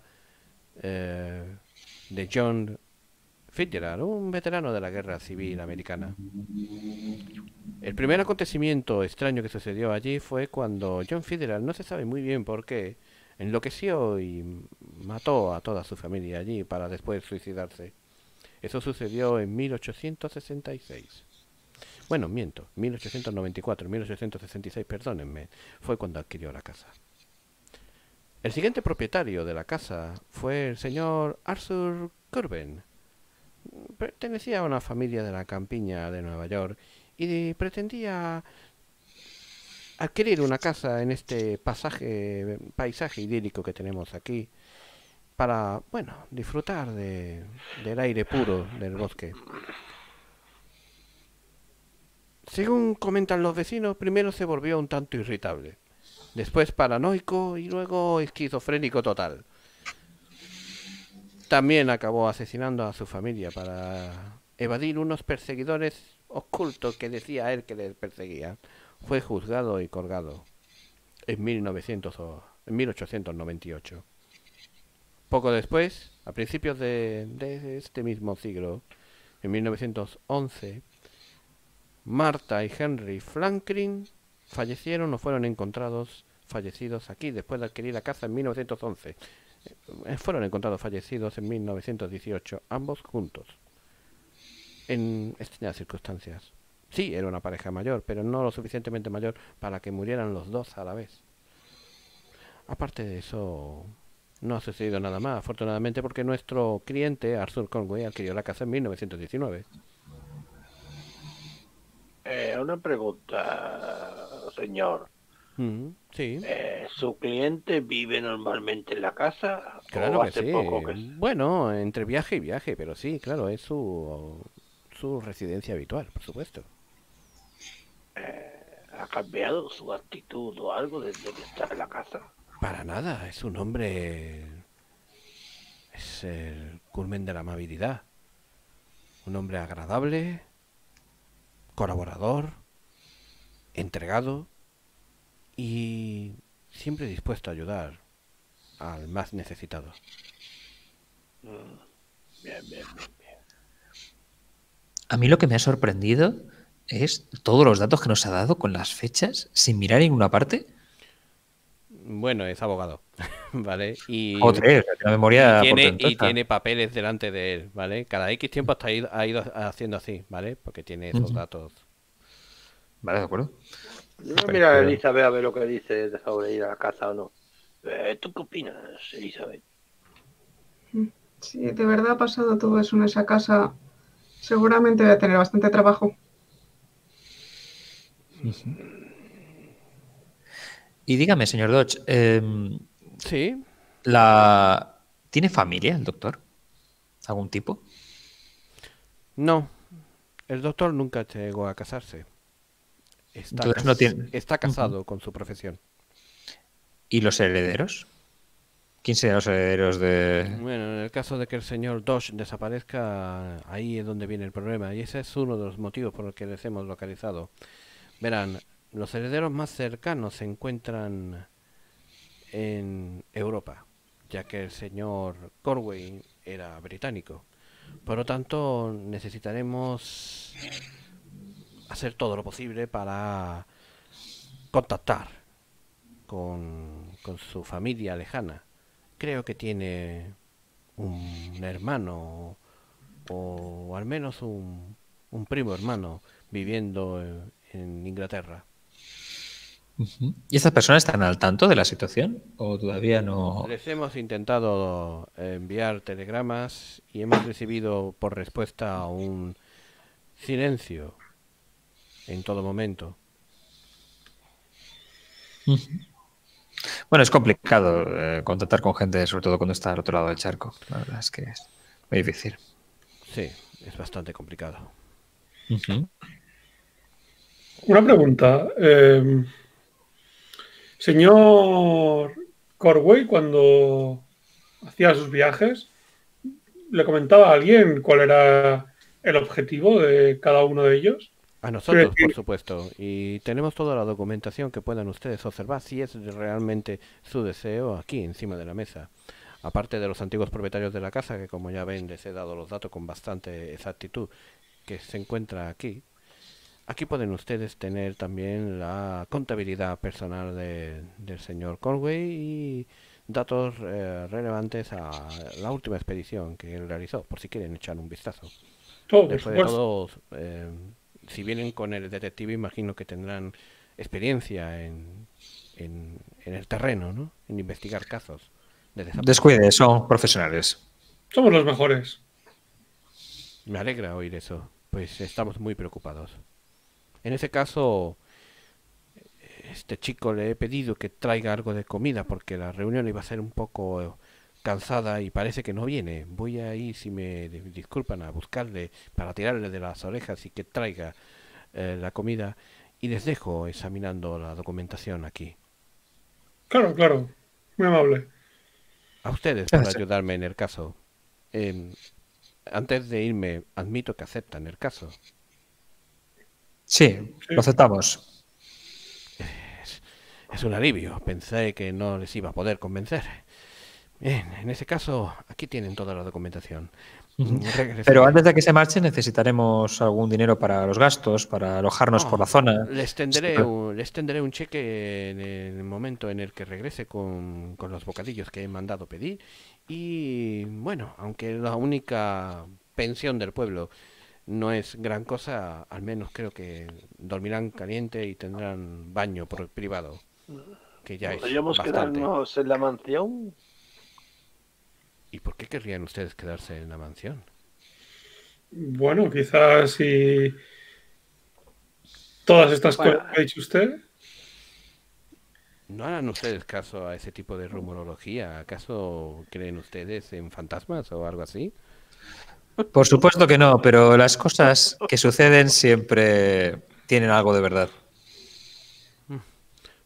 de John Fitzgerald, un veterano de la Guerra Civil Americana. El primer acontecimiento extraño que sucedió allí fue cuando John Fitzgerald, no se sabe muy bien por qué, enloqueció y mató a toda su familia allí para después suicidarse. Eso sucedió en 1866. Bueno, miento, 1894, 1866, perdónenme, fue cuando adquirió la casa. El siguiente propietario de la casa fue el señor Arthur Corbin. Pertenecía a una familia de la campiña de Nueva York y pretendía adquirir una casa en este paisaje idílico que tenemos aquí para, bueno, disfrutar del aire puro del bosque. Según comentan los vecinos, primero se volvió un tanto irritable, después paranoico y luego esquizofrénico total. También acabó asesinando a su familia para evadir unos perseguidores ocultos que decía él que les perseguían. Fue juzgado y colgado en 1898. Poco después, a principios de este mismo siglo, en 1911, Martha y Henry Franklin fallecieron o fueron encontrados fallecidos aquí después de adquirir la casa en 1911. Fueron encontrados fallecidos en 1918, ambos juntos, en extrañas circunstancias. Sí, era una pareja mayor, pero no lo suficientemente mayor para que murieran los dos a la vez. Aparte de eso, no ha sucedido nada más, afortunadamente, porque nuestro cliente, Arthur Conway, adquirió la casa en 1919. Una pregunta, señor. Sí. ¿Su cliente vive normalmente en la casa? Claro ¿O que hace sí. poco que Bueno, entre viaje y viaje, pero sí, claro, es su residencia habitual, por supuesto. ¿Ha cambiado su actitud o algo desde que está en la casa? Para nada, es un hombre... Es el culmen de la amabilidad. Un hombre agradable, colaborador, entregado y siempre dispuesto a ayudar al más necesitado. Bien, bien, bien. A mí lo que me ha sorprendido es todos los datos que nos ha dado con las fechas sin mirar en ninguna parte. Bueno, es abogado, ¿vale? Y Joder, la memoria y portentosa. tiene papeles delante de él, ¿vale? Cada X tiempo hasta ha ido haciendo así, ¿vale? Porque tiene esos datos. Vale, de acuerdo. Yo voy a mirar a Elizabeth a ver lo que dice sobre ir a la caza o no. ¿Tú qué opinas, Elizabeth? Si de verdad ha pasado todo eso en esa casa, seguramente debe tener bastante trabajo. Y dígame, señor Dodge, Sí, ¿tiene familia el doctor? ¿Algún tipo? no. El doctor nunca llegó a casarse. Entonces no tiene. Está casado con su profesión. ¿Y los herederos? ¿Quién serían los herederos de...? Bueno, en el caso de que el señor Dodge desaparezca, ahí es donde viene el problema. Y ese es uno de los motivos por los que les hemos localizado. Verán, los herederos más cercanos se encuentran en Europa, ya que el señor Corway era británico. Por lo tanto, necesitaremos hacer todo lo posible para contactar con su familia lejana. Creo que tiene un hermano o al menos un primo hermano viviendo en Inglaterra. ¿Y estas personas están al tanto de la situación? ¿O todavía no? Les hemos intentado enviar telegramas y hemos recibido por respuesta un silencio en todo momento. Bueno, es complicado contactar con gente, sobre todo cuando está al otro lado del charco. La verdad es que es muy difícil. Sí, es bastante complicado. Una pregunta. Señor Corway, cuando hacía sus viajes, ¿le comentaba a alguien cuál era el objetivo de cada uno de ellos? A nosotros, por supuesto. Y tenemos toda la documentación que puedan ustedes observar si es realmente su deseo aquí encima de la mesa. Aparte de los antiguos propietarios de la casa, que como ya ven les he dado los datos con bastante exactitud, que se encuentra aquí. Aquí pueden ustedes tener también la contabilidad personal del señor Conway y datos relevantes a la última expedición que él realizó, por si quieren echar un vistazo. Después de todo, si vienen con el detective, imagino que tendrán experiencia en el terreno, ¿no? En investigar casos de desaparición. Descuide, son profesionales. Somos los mejores. Me alegra oír eso, pues estamos muy preocupados. En ese caso, este chico le he pedido que traiga algo de comida porque la reunión iba a ser un poco cansada y parece que no viene. Voy a ir, si me disculpan, a buscarle para tirarle de las orejas y que traiga la comida. Y les dejo examinando la documentación aquí. Claro, claro. Muy amable. A ustedes por ayudarme en el caso. Antes de irme, admito que aceptan el caso. Sí, lo aceptamos. Es un alivio. Pensé que no les iba a poder convencer. Bien, en ese caso, aquí tienen toda la documentación. Pero antes de que se marchen necesitaremos algún dinero para los gastos, para alojarnos por la zona. Les tenderé un cheque en el momento en el que regrese con los bocadillos que he mandado pedir. Y bueno, aunque la única pensión del pueblo no es gran cosa, al menos creo que dormirán caliente y tendrán baño privado, que ya es ¿Podríamos bastante. quedarnos en la mansión? ¿Y por qué querrían ustedes quedarse en la mansión? Bueno, quizás si todas estas cosas que ha dicho usted. ¿No harán ustedes caso a ese tipo de rumorología? ¿Acaso creen ustedes en fantasmas o algo así? Por supuesto que no, pero las cosas que suceden siempre tienen algo de verdad.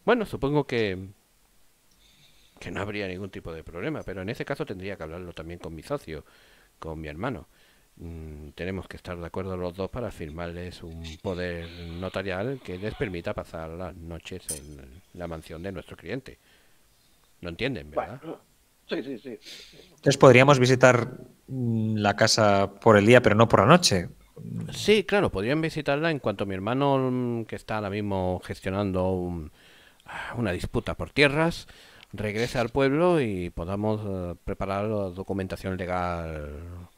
Bueno, supongo que no habría ningún tipo de problema, pero en ese caso tendría que hablarlo también con mi socio, con mi hermano. Tenemos que estar de acuerdo los dos para firmarles un poder notarial que les permita pasar las noches en la mansión de nuestro cliente. ¿Lo entienden, verdad? Bueno, sí, sí, sí. Entonces podríamos visitar la casa por el día, pero no por la noche. Sí, claro, podrían visitarla en cuanto mi hermano, que está ahora mismo gestionando una disputa por tierras, regrese al pueblo y podamos preparar la documentación legal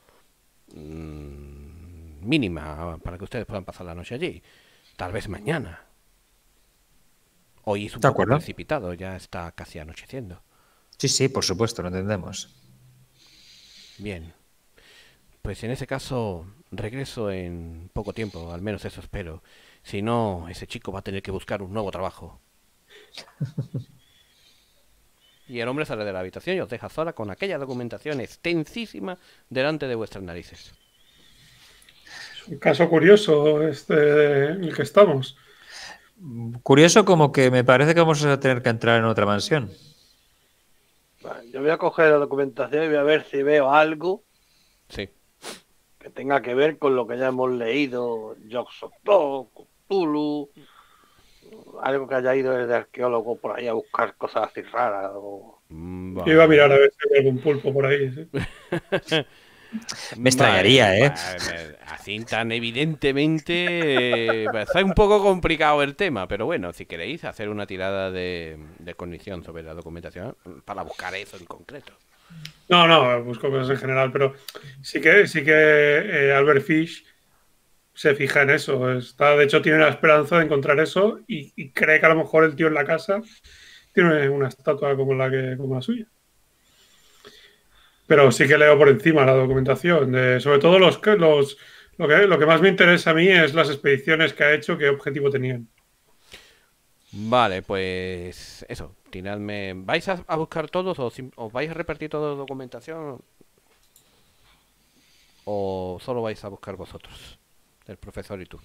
mínima para que ustedes puedan pasar la noche allí. Tal vez mañana. Hoy es un ¿De poco acuerdo? precipitado, ya está casi anocheciendo. Sí, sí, por supuesto, lo entendemos. Bien, pues en ese caso regreso en poco tiempo, al menos eso espero. Si no, ese chico va a tener que buscar un nuevo trabajo. Y el hombre sale de la habitación y os deja sola con aquella documentación extensísima delante de vuestras narices. Es un caso curioso en el que estamos. Curioso como que me parece que vamos a tener que entrar en otra mansión. Vale, yo voy a coger la documentación y voy a ver si veo algo Sí. que tenga que ver con lo que ya hemos leído, Yog-Sothoth, Cthulhu, algo que haya ido desde arqueólogo por ahí a buscar cosas así raras. Yo iba a mirar a Vale. ver si hay algún pulpo por ahí. ¿Sí? Me extrañaría, ¿eh? Así tan evidentemente está un poco complicado el tema, pero bueno, si queréis hacer una tirada de cognición sobre la documentación para buscar eso en concreto. No, busco cosas en general, pero sí que Albert Fish se fija en eso. De hecho, tiene la esperanza de encontrar eso y cree que a lo mejor el tío en la casa tiene una estatua como la suya. Pero sí que leo por encima la documentación. Sobre todo lo que más me interesa a mí es las expediciones que ha hecho, qué objetivo tenían. Vale, pues eso, tiradme. ¿Vais a buscar todos os vais a repartir toda la documentación o solo vais a buscar vosotros, el profesor y tú?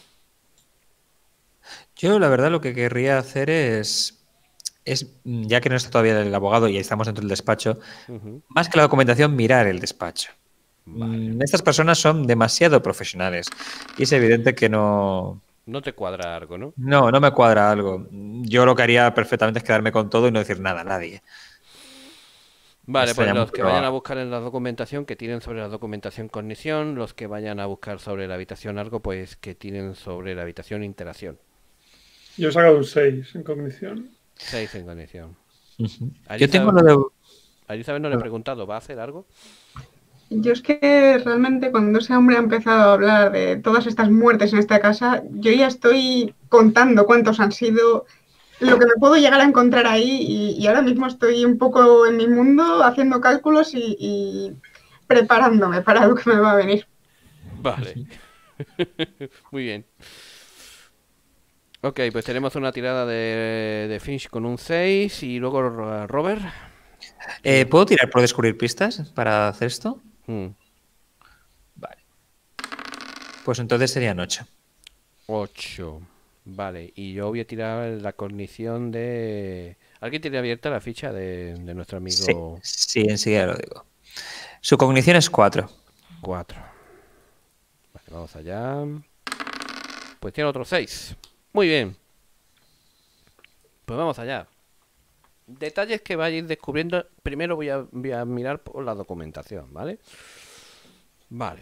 Yo, la verdad, lo que querría hacer ya que no está todavía el abogado y estamos dentro del despacho, Ujú. más que la documentación, mirar el despacho. Vale. Estas personas son demasiado profesionales y es evidente que No te cuadra algo, ¿no? no me cuadra algo. Yo lo que haría perfectamente es quedarme con todo y no decir nada a nadie. Me Vale, pues extraña los mucho que que lo vayan a haga. buscar en la documentación, que tienen sobre la documentación cognición, los que vayan a buscar sobre la habitación algo, pues que tienen sobre la habitación interacción. Yo he sacado un 6 en cognición. 6 en cognición. Ujú. A Yo tengo Elizabeth, lo de... a Elizabeth no le he preguntado, ¿va a hacer algo? Yo es que realmente cuando ese hombre ha empezado a hablar de todas estas muertes en esta casa, yo ya estoy contando cuántos han sido, lo que me puedo llegar a encontrar ahí y ahora mismo estoy un poco en mi mundo haciendo cálculos y preparándome para lo que me va a venir. Vale. Muy bien. Ok, pues tenemos una tirada de Finch con un 6 y luego Robert. ¿Puedo tirar por descubrir pistas para hacer esto? Hmm, Vale. Pues entonces serían 8. 8. Vale, y yo voy a tirar la cognición de... ¿Alguien tiene abierta la ficha de nuestro Sí, amigo sí, enseguida lo digo. Su cognición es 4. 4? Vale, vamos allá. Pues tiene otro 6. Muy bien. Pues vamos allá. Detalles que vayáis descubriendo. Primero voy a mirar por la documentación, ¿vale? Vale.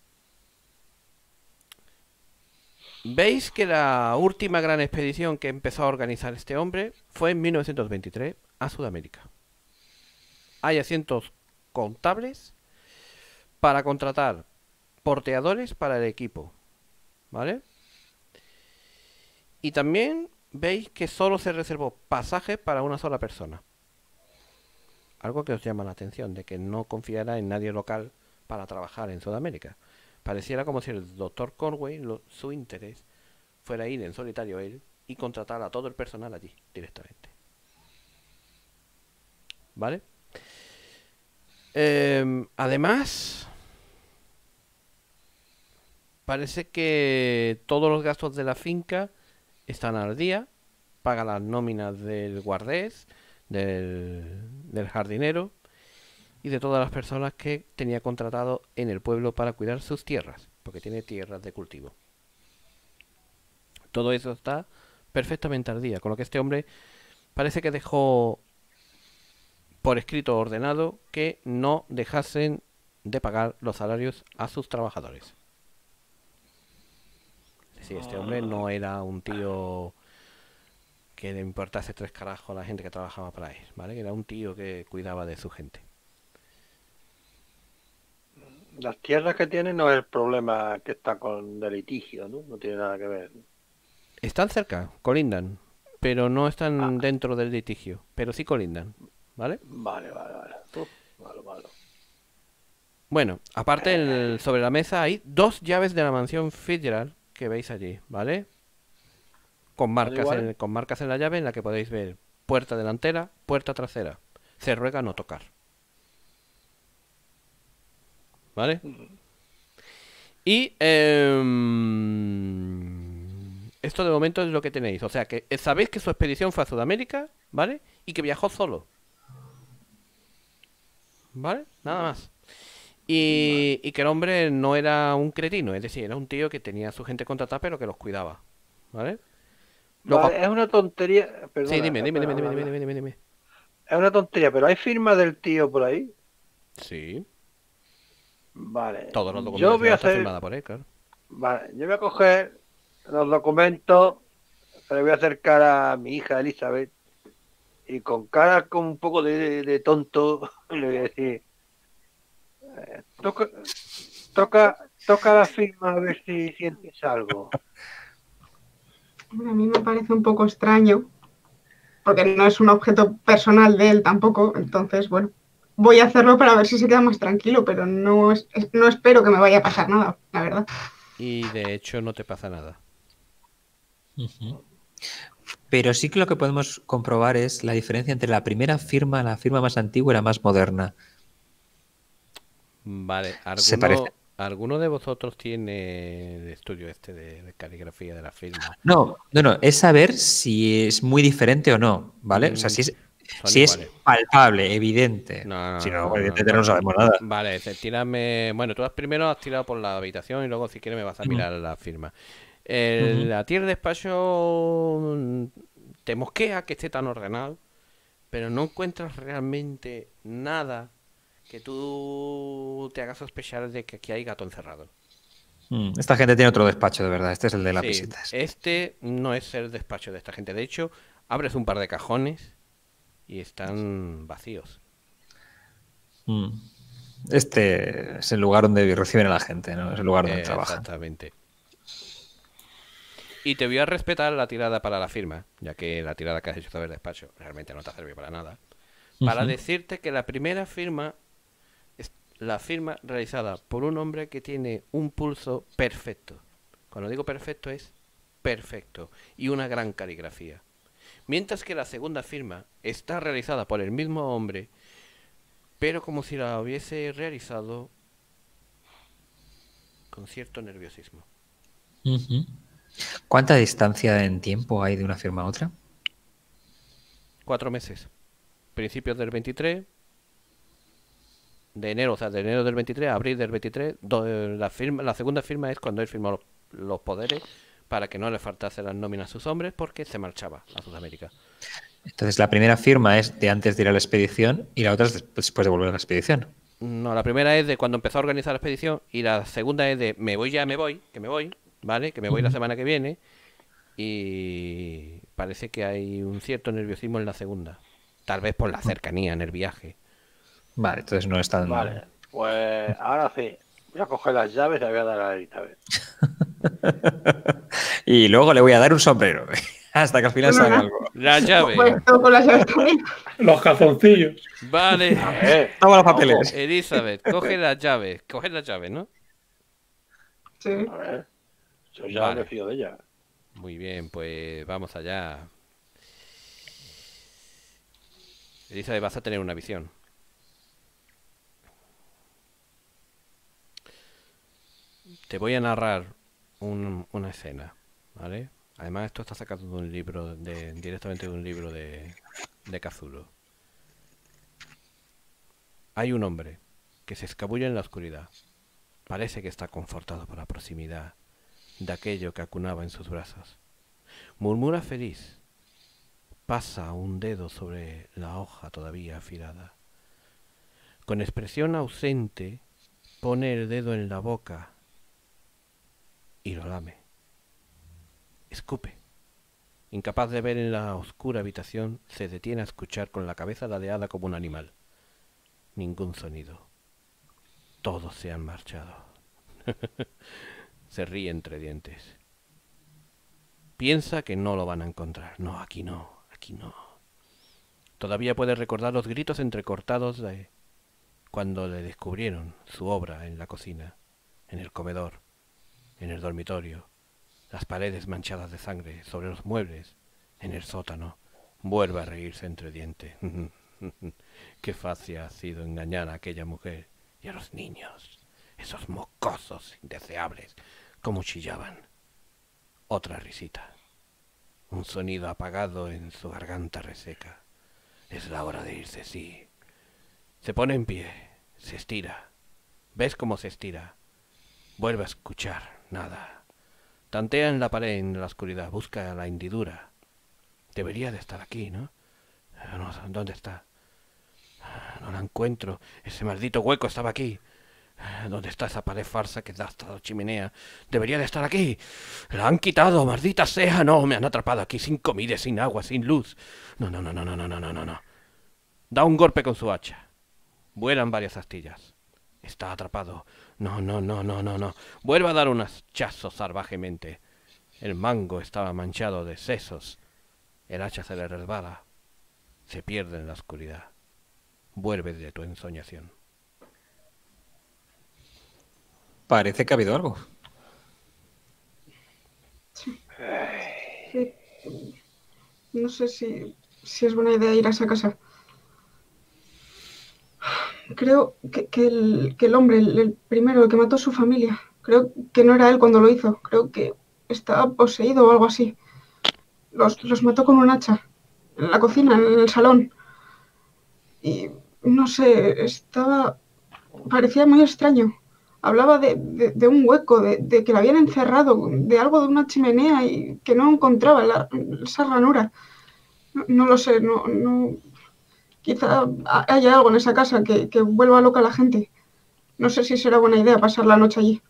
Veis que la última gran expedición que empezó a organizar este hombre fue en 1923 a Sudamérica. Hay asientos contables para contratar porteadores para el equipo, ¿vale? Y también veis que solo se reservó pasajes para una sola persona. Algo que os llama la atención, de que no confiara en nadie local para trabajar en Sudamérica. Pareciera como si el doctor Conway, su interés, fuera ir en solitario él y contratar a todo el personal allí directamente. ¿Vale? Además, parece que todos los gastos de la finca están al día paga las nóminas del guardés, del jardinero y de todas las personas que tenía contratado en el pueblo para cuidar sus tierras, porque tiene tierras de cultivo. Todo eso está perfectamente al día, con lo que este hombre parece que dejó por escrito ordenado que no dejasen de pagar los salarios a sus trabajadores. Es decir, este hombre no era un tío que le importase tres carajos a la gente que trabajaba para él, ¿vale? Que era un tío que cuidaba de su gente. Las tierras que tiene no es el problema que está con el litigio, ¿no? No tiene nada que ver. Están cerca, colindan, pero no están dentro del litigio, pero sí colindan, ¿vale? Vale. Malo. Bueno, aparte sobre la mesa hay 2 llaves de la mansión Fitzgerald que veis allí, ¿vale? Con marcas en la llave en la que podéis ver puerta delantera, puerta trasera. Se ruega no tocar. ¿Vale? Y esto de momento es lo que tenéis. O sea, que sabéis que su expedición fue a Sudamérica, ¿vale? Y que viajó solo. ¿Vale? Nada más. Y que el hombre no era un cretino, es decir, era un tío que tenía a su gente contratada pero que los cuidaba. ¿Vale? Luego, Vale, es una tontería. Perdona, sí, dime. Es una tontería, pero ¿hay firma del tío por ahí? Sí, Vale. todos los Yo documentos voy a está hacer. firmada por él, claro. Vale, yo voy a coger los documentos, se los voy a acercar a mi hija Elizabeth y con cara como un poco de tonto le voy a decir, toca la firma a ver si sientes algo. Hombre, a mí me parece un poco extraño, porque no es un objeto personal de él tampoco, entonces, bueno, voy a hacerlo para ver si se queda más tranquilo, pero no espero que me vaya a pasar nada, la verdad. Y de hecho no te pasa nada. Pero sí que lo que podemos comprobar es la diferencia entre la primera firma, la firma más antigua y la más moderna. Vale, Se parece. ¿alguno de vosotros tiene el estudio este de caligrafía de la firma? No, es saber si es muy diferente o no, ¿vale? O sea, Son si es iguales. palpable, evidente. No, Si no, no. evidentemente no sabemos nada. Vale, tírame. Bueno, tú primero has tirado por la habitación y luego, si quieres, me vas a mirar la firma. A ti el despacho te mosquea que esté tan ordenado, pero no encuentras realmente nada que tú te hagas sospechar de que aquí hay gato encerrado. Esta gente tiene otro despacho, de verdad. Este es el de las Sí, visitas. este no es el despacho de esta gente. De hecho, abres un par de cajones y están vacíos. Este es el lugar donde reciben a la gente, ¿no? Es el lugar donde trabajan. Exactamente. Y te voy a respetar la tirada para la firma, ya que la tirada que has hecho sobre el despacho realmente no te ha servido para nada. Para decirte que la primera firma es la firma realizada por un hombre que tiene un pulso perfecto. Cuando digo perfecto es perfecto y una gran caligrafía. Mientras que la segunda firma está realizada por el mismo hombre, pero como si la hubiese realizado con cierto nerviosismo. ¿Cuánta distancia en tiempo hay de una firma a otra? 4 meses. Principios del 23, de enero, o sea, de enero del 23 a abril del 23, la segunda firma es cuando él firmó los poderes para que no le faltase las nóminas a sus hombres porque se marchaba a Sudamérica. Entonces la primera firma es de antes de ir a la expedición y la otra es después de volver a la expedición. No, la primera es de cuando empezó a organizar la expedición y la segunda es de me voy, ¿vale? Que me voy la semana que viene y parece que hay un cierto nerviosismo en la segunda. Tal vez por la cercanía en el viaje. Vale, entonces no es tan... Vale, pues ahora sí. Voy a coger las llaves y le voy a dar a Elizabeth. Y luego le voy a dar un sombrero. Hasta que al final salga algo. La llave. Pues todo con las llaves también. Los calzoncillos. Vale. Toma los papeles. Elizabeth, coge las llaves. Coge las llaves, ¿no? Sí. A ver, yo ya Vale. me fío de ella. Muy bien, pues vamos allá. Elizabeth, vas a tener una visión. Te voy a narrar una escena, ¿vale? Además, esto está sacado de un libro, directamente de un libro de Cthulhu. Hay un hombre que se escabulle en la oscuridad. Parece que está confortado por la proximidad de aquello que acunaba en sus brazos. Murmura feliz. Pasa un dedo sobre la hoja todavía afilada. Con expresión ausente, pone el dedo en la boca y lo lame. Escupe. Incapaz de ver en la oscura habitación, se detiene a escuchar con la cabeza ladeada como un animal. Ningún sonido. Todos se han marchado. Se ríe entre dientes. Piensa que no lo van a encontrar. No, aquí no, aquí no. Todavía puede recordar los gritos entrecortados de cuando le descubrieron su obra en la cocina, en el comedor, en el dormitorio, las paredes manchadas de sangre sobre los muebles, en el sótano. Vuelve a reírse entre dientes. Qué fácil ha sido engañar a aquella mujer y a los niños, esos mocosos indeseables, cómo chillaban. Otra risita. Un sonido apagado en su garganta reseca. Es la hora de irse, sí. Se pone en pie, se estira. ¿Ves cómo se estira? Vuelve a escuchar, nada. Tantea en la pared, en la oscuridad, busca la hendidura. Debería de estar aquí, ¿no? No, ¿dónde está? No la encuentro. Ese maldito hueco estaba aquí. ¿Dónde está esa pared farsa que da hasta la chimenea? Debería de estar aquí. La han quitado, maldita sea. No, me han atrapado aquí sin comida, sin agua, sin luz. No, no, no, no, no, no, no, no, no. Da un golpe con su hacha. Vuelan varias astillas. Está atrapado. No, no, no, no, no, no. Vuelve a dar un hachazo salvajemente. El mango estaba manchado de sesos. El hacha se le resbala. Se pierde en la oscuridad. Vuelve de tu ensoñación. Parece que ha habido algo. Sí. No sé si es buena idea ir a esa casa. Creo que el hombre, el primero, el que mató a su familia, creo que no era él cuando lo hizo. Creo que estaba poseído o algo así. Los mató con un hacha. En la cocina, en el salón. Y no sé, parecía muy extraño. Hablaba de un hueco, de que lo habían encerrado, de algo de una chimenea y que no encontraba esa ranura. No lo sé, no. Quizá haya algo en esa casa que vuelva loca a la gente. No sé si será buena idea pasar la noche allí.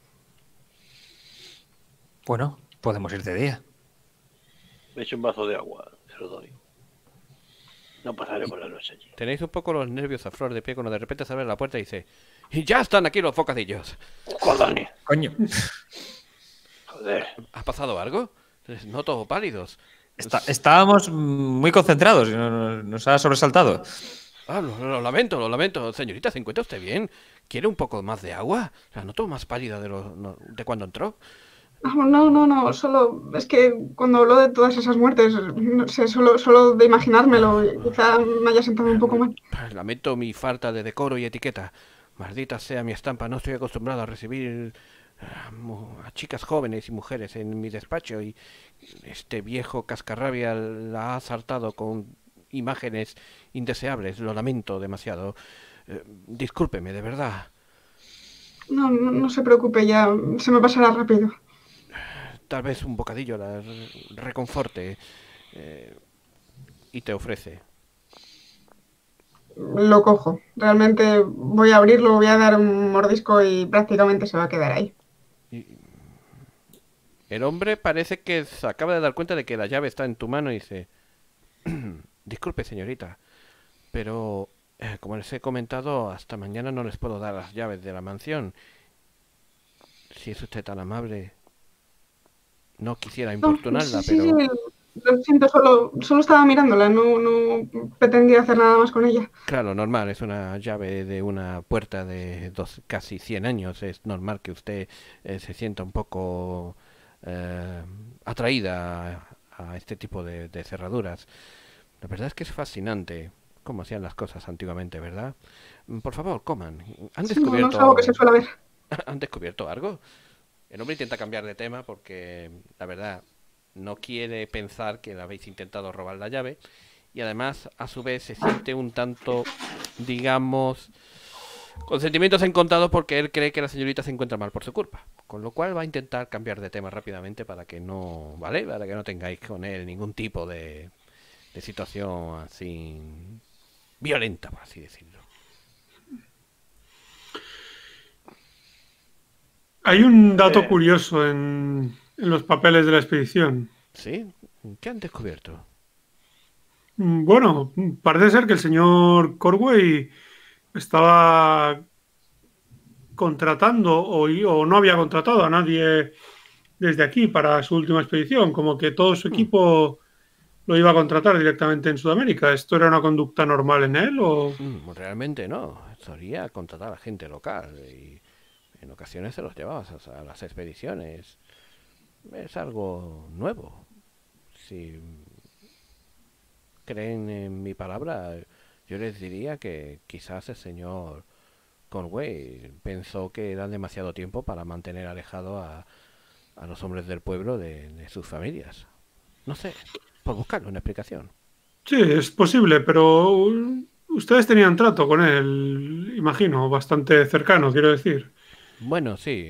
Bueno, podemos ir de día. Me echo un vaso de agua, se lo doy. No pasaremos la noche allí. Tenéis un poco los nervios a flor de pie cuando de repente se abre la puerta y dice: ¡y ya están aquí los bocadillos! ¡Joder! Coño. Joder. ¿Ha pasado algo? Les noto pálidos. Estábamos muy concentrados y nos ha sobresaltado. Ah, lo lamento. Señorita, ¿se encuentra usted bien? ¿Quiere un poco más de agua? La noto más pálida de cuando entró. No, solo es que cuando hablo de todas esas muertes, no sé, solo de imaginármelo, quizá me haya sentado un poco mal. Lamento mi falta de decoro y etiqueta. Maldita sea mi estampa, no estoy acostumbrado a recibir a chicas jóvenes y mujeres en mi despacho y este viejo cascarrabia la ha asaltado con imágenes indeseables. Lo lamento demasiado. Discúlpeme, de verdad. No se preocupe, ya se me pasará rápido. Tal vez un bocadillo la reconforte. Y te ofrece. Lo cojo. Realmente voy a abrirlo, voy a dar un mordisco y prácticamente se va a quedar ahí. El hombre parece que se acaba de dar cuenta de que la llave está en tu mano y dice: disculpe, señorita, pero como les he comentado, hasta mañana no les puedo dar las llaves de la mansión. Si es usted tan amable, no quisiera importunarla, Sí, pero... lo siento, solo estaba mirándola, no pretendía hacer nada más con ella. Claro, normal, es una llave de una puerta de casi 100 años. Es normal que usted se sienta un poco atraída a este tipo de cerraduras. La verdad es que es fascinante cómo hacían las cosas antiguamente, ¿verdad? Por favor, coman. ¿Han Sí, descubierto... no es algo que se suele ver. ¿Han descubierto algo? El hombre intenta cambiar de tema porque, la verdad, no quiere pensar que le habéis intentado robar la llave y además a su vez se siente un tanto, digamos, con sentimientos encontrados porque él cree que la señorita se encuentra mal por su culpa. Con lo cual va a intentar cambiar de tema rápidamente para que no, ¿vale? Para que no tengáis con él ningún tipo de situación así violenta, por así decirlo. Hay un dato curioso en los papeles de la expedición. ¿Sí? ¿Qué han descubierto? Bueno, parece ser que el señor Corway estaba contratando o no había contratado a nadie desde aquí para su última expedición, como que todo su equipo lo iba a contratar directamente en Sudamérica. ¿Esto era una conducta normal en él o...? Realmente no. Solía contratar a gente local y en ocasiones se los llevaba a las expediciones. Es algo nuevo. Si creen en mi palabra, yo les diría que quizás el señor Conway pensó que era demasiado tiempo para mantener alejado a los hombres del pueblo de sus familias. No sé, por buscarle una explicación. Sí, es posible, pero ustedes tenían trato con él, imagino, bastante cercano, quiero decir. Bueno, sí,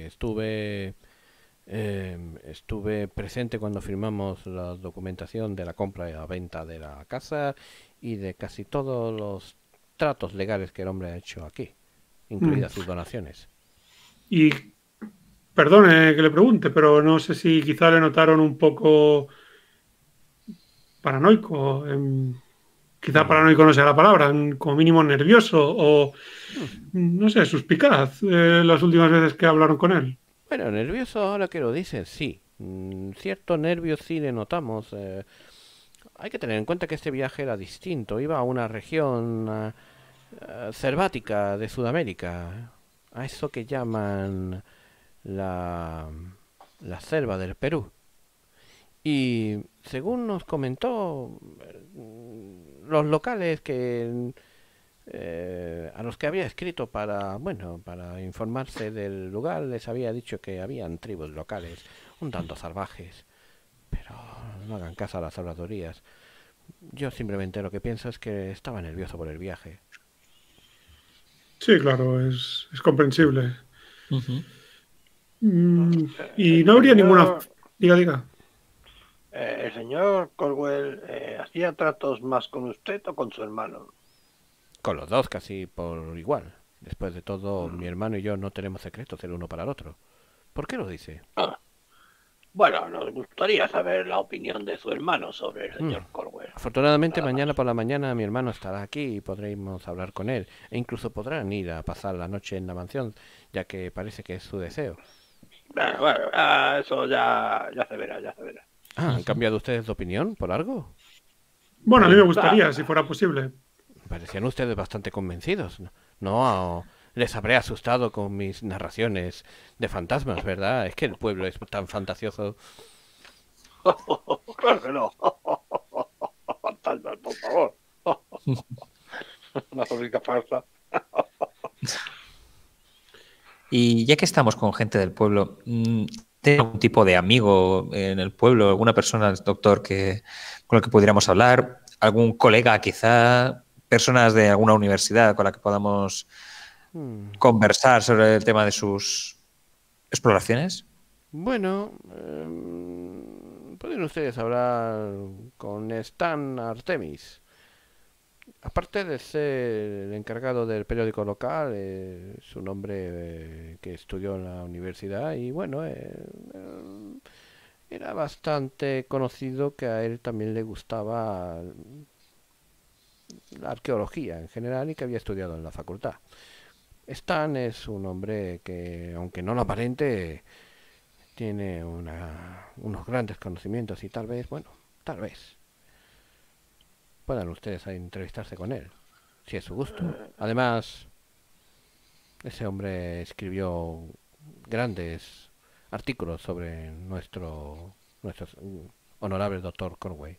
estuve presente cuando firmamos la documentación de la compra y la venta de la casa y de casi todos los tratos legales que el hombre ha hecho aquí, incluidas sus donaciones. Y perdone que le pregunte, pero no sé si quizá le notaron un poco paranoico. Quizá paranoico no sea la palabra, como mínimo nervioso o, no sé, suspicaz las últimas veces que hablaron con él. Bueno, nervioso ahora que lo dices, sí. Cierto nervio sí le notamos. Hay que tener en cuenta que este viaje era distinto. Iba a una región selvática de Sudamérica. A eso que llaman la selva del Perú. Y según nos comentó, los locales a los que había escrito para informarse del lugar, les había dicho que habían tribus locales un tanto salvajes, pero no hagan caso a las habladurías. Yo simplemente lo que pienso es que estaba nervioso por el viaje. Sí, claro, es comprensible. Y no El habría ninguna... señor, Diga. el señor Colwell hacía tratos más con usted o con su hermano. Con los dos casi por igual. Después de todo, mi hermano y yo no tenemos secretos el uno para el otro. ¿Por qué lo dice? Bueno, nos gustaría saber la opinión de su hermano sobre el señor Colwell. Afortunadamente mañana por la mañana mi hermano estará aquí y podremos hablar con él. E incluso podrán ir a pasar la noche en la mansión, ya que parece que es su deseo. Bueno, eso ya se verá. ¿Han cambiado ustedes de opinión por algo? Bueno, a mí me gustaría, si fuera posible. Parecían ustedes bastante convencidos. No les habré asustado con mis narraciones de fantasmas, ¿verdad? Es que el pueblo es tan fantasioso. Claro que no. Fantasmas, por favor. Una sonrisa falsa. Y ya que estamos con gente del pueblo, ¿tiene algún tipo de amigo en el pueblo, alguna persona, doctor, con el que pudiéramos hablar? ¿Algún colega, quizá? ¿Personas de alguna universidad con la que podamos conversar sobre el tema de sus exploraciones? Bueno, pueden ustedes hablar con Stan Artemis. Aparte de ser el encargado del periódico local, es un hombre que estudió en la universidad y bueno, era bastante conocido que a él también le gustaba la arqueología en general y que había estudiado en la facultad. Stan es un hombre que, aunque no lo aparente, tiene unos grandes conocimientos y tal vez puedan ustedes entrevistarse con él, si es su gusto. Además, ese hombre escribió grandes artículos sobre nuestro honorable doctor Conway.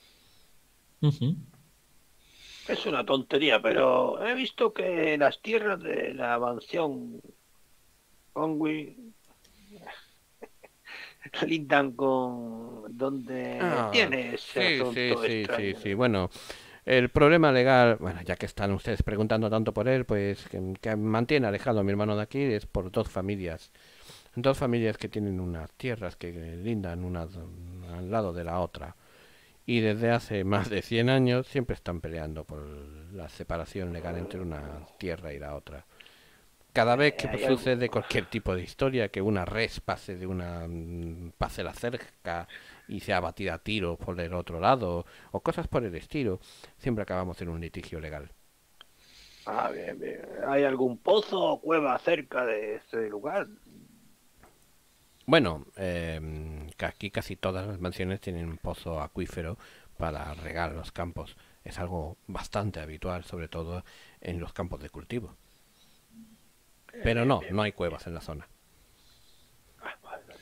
Es una tontería, pero he visto que las tierras de la mansión Conway lindan con donde Ah, tiene ese sí, sí, asunto sí, sí, extraño. sí. Bueno, el problema legal, bueno, ya que están ustedes preguntando tanto por él, pues que mantiene alejado a mi hermano de aquí es por dos familias que tienen unas tierras que lindan una al lado de la otra. Y desde hace más de 100 años siempre están peleando por la separación legal entre una tierra y la otra. Cada vez que Hay algo, sucede cualquier tipo de historia, que una res pase la cerca y sea batida a tiro por el otro lado, o cosas por el estilo, siempre acabamos en un litigio legal. bien, bien. ¿Hay algún pozo o cueva cerca de este lugar? Bueno, que aquí casi todas las mansiones tienen un pozo acuífero para regar los campos. Es algo bastante habitual, sobre todo en los campos de cultivo. Pero Bien, no, bien. no hay cuevas en la zona. Vale, vale.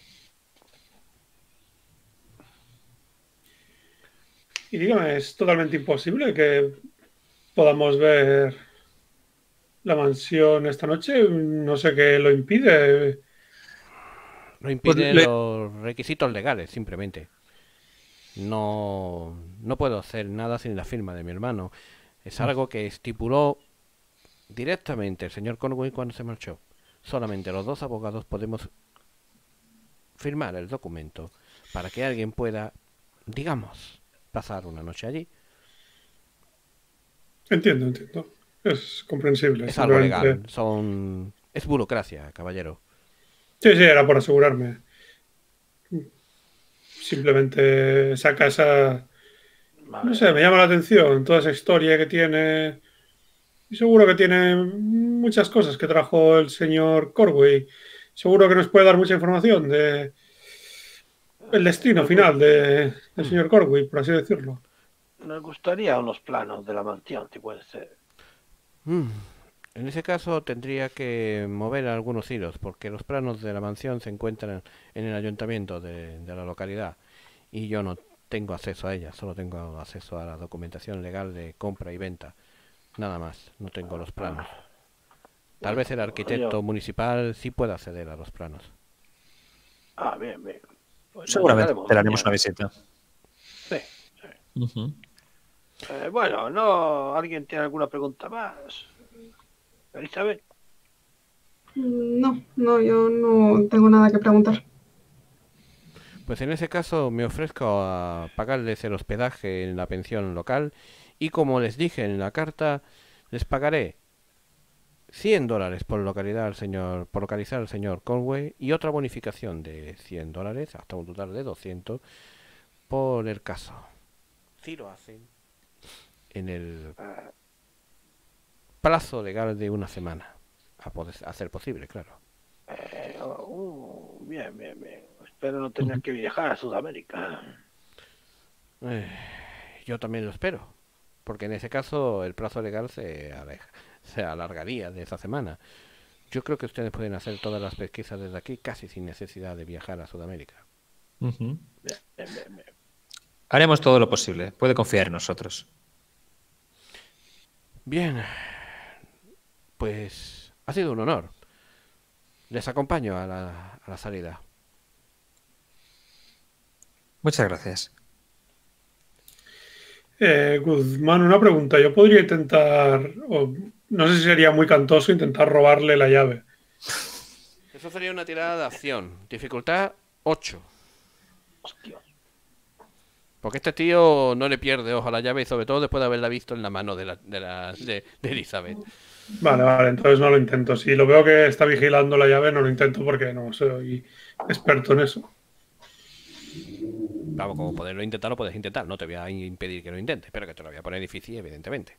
Y dígame, ¿es totalmente imposible que podamos ver la mansión esta noche? No sé qué lo impide. Lo Pues impiden los requisitos legales, simplemente. No, no puedo hacer nada sin la firma de mi hermano. Es algo que estipuló directamente el señor Conway cuando se marchó. Solamente los dos abogados podemos firmar el documento para que alguien pueda, digamos, pasar una noche allí. Entiendo, entiendo. Es comprensible, Es algo simplemente. legal, es burocracia, caballero. Sí, sí, era por asegurarme. Simplemente esa casa, no Vale, sé, me vale. llama la atención toda esa historia que tiene. Y seguro que tiene muchas cosas que trajo el señor Corway. Seguro que nos puede dar mucha información de el destino Nos, gu- final del señor Corway, por así decirlo. nos gustaría unos planos de la mansión, si puede ser. Mm, En ese caso tendría que mover algunos hilos, porque los planos de la mansión se encuentran en el ayuntamiento de la localidad y yo no tengo acceso a ella, solo tengo acceso a la documentación legal de compra y venta, nada más, no tengo los planos. Tal vez Bueno, el yo. arquitecto municipal sí pueda acceder a los planos. Bien, bien. Pues ya seguramente llegaremos te le haremos una mañana. visita. Sí, sí. Ujú. Bueno, no. ¿Alguien tiene alguna pregunta más? Elizabeth. No, no, yo no tengo nada que preguntar. Pues en ese caso me ofrezco a pagarles el hospedaje en la pensión local y como les dije en la carta, les pagaré $100 por localidad al señor, por localizar al señor Conway y otra bonificación de $100 hasta un total de 200 por el caso. Si lo hacen en el eh, plazo legal de una semana, a ser posible, claro. bien, bien, bien. Espero no tener Ujú. que viajar a Sudamérica. Eh, yo también lo espero, porque en ese caso el plazo legal se alargaría de esa semana. Yo creo que ustedes pueden hacer todas las pesquisas desde aquí casi sin necesidad de viajar a Sudamérica. Ujú. Bien, bien, bien, bien. Haremos todo lo posible. Puede confiar en nosotros. Bien, pues ha sido un honor. Les acompaño a la salida. Muchas gracias. Guzmán, una pregunta. Yo podría intentar, o no sé si sería muy cantoso, intentar robarle la llave. Eso sería una tirada de acción. Dificultad 8. Hostia. Porque este tío no le pierde ojo a la llave y sobre todo después de haberla visto en la mano de Elizabeth. Vale, vale, entonces no lo intento. Si lo veo que está vigilando la llave, no lo intento porque no soy experto en eso. Vamos, como poderlo intentar, lo puedes intentar. No te voy a impedir que lo intentes, pero que te lo voy a poner difícil, evidentemente.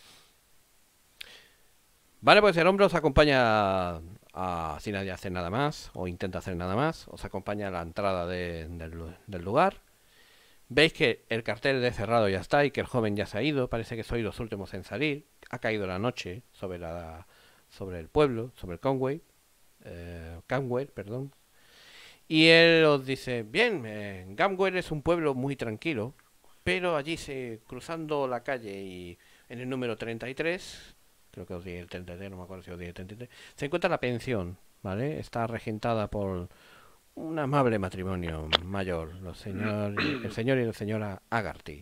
Vale, pues el hombre os acompaña si nadie hace nada más o intenta hacer nada más. Os acompaña a la entrada del lugar. Veis que el cartel de cerrado ya está y que el joven ya se ha ido. Parece que sois los últimos en salir. Ha caído la noche sobre el pueblo, sobre el Canwell, perdón. Y él os dice, bien, Gamwell es un pueblo muy tranquilo, pero allí cruzando la calle y en el número 33, creo que os di el 33, no me acuerdo si os di el 33, se encuentra la pensión, ¿vale? Está regentada por Un amable matrimonio mayor, el señor y la señora Agarty.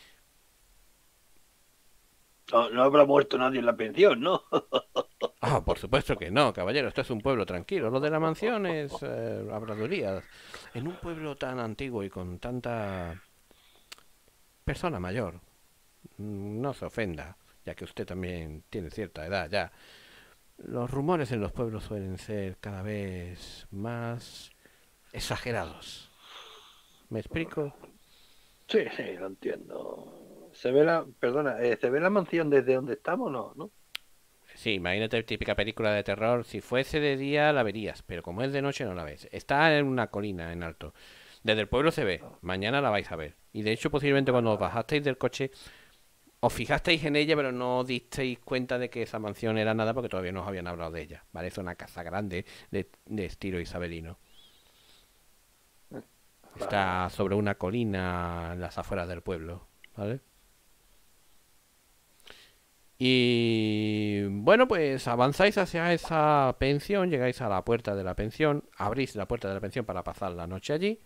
No, no habrá muerto nadie en la pensión, ¿no? Ah, por supuesto que no, caballero, esto es un pueblo tranquilo. Lo de la mansión es habladurías. En un pueblo tan antiguo y con tanta persona mayor, no se ofenda, ya que usted también tiene cierta edad ya. Los rumores en los pueblos suelen ser cada vez más exagerados. ¿Me explico? Sí, sí, lo entiendo. ¿Se ve la mansión desde donde estamos, no? Sí, imagínate típica película de terror. Si fuese de día la verías, pero como es de noche no la ves. Está en una colina en alto. Desde el pueblo se ve. Mañana la vais a ver. Y de hecho posiblemente cuando os bajasteis del coche os fijasteis en ella, pero no os disteis cuenta de que esa mansión era nada porque todavía no os habían hablado de ella. ¿Vale? Es una casa grande de estilo isabelino. Está sobre una colina en las afueras del pueblo. ¿Vale? Y bueno, pues avanzáis hacia esa pensión, llegáis a la puerta de la pensión, abrís la puerta de la pensión para pasar la noche allí.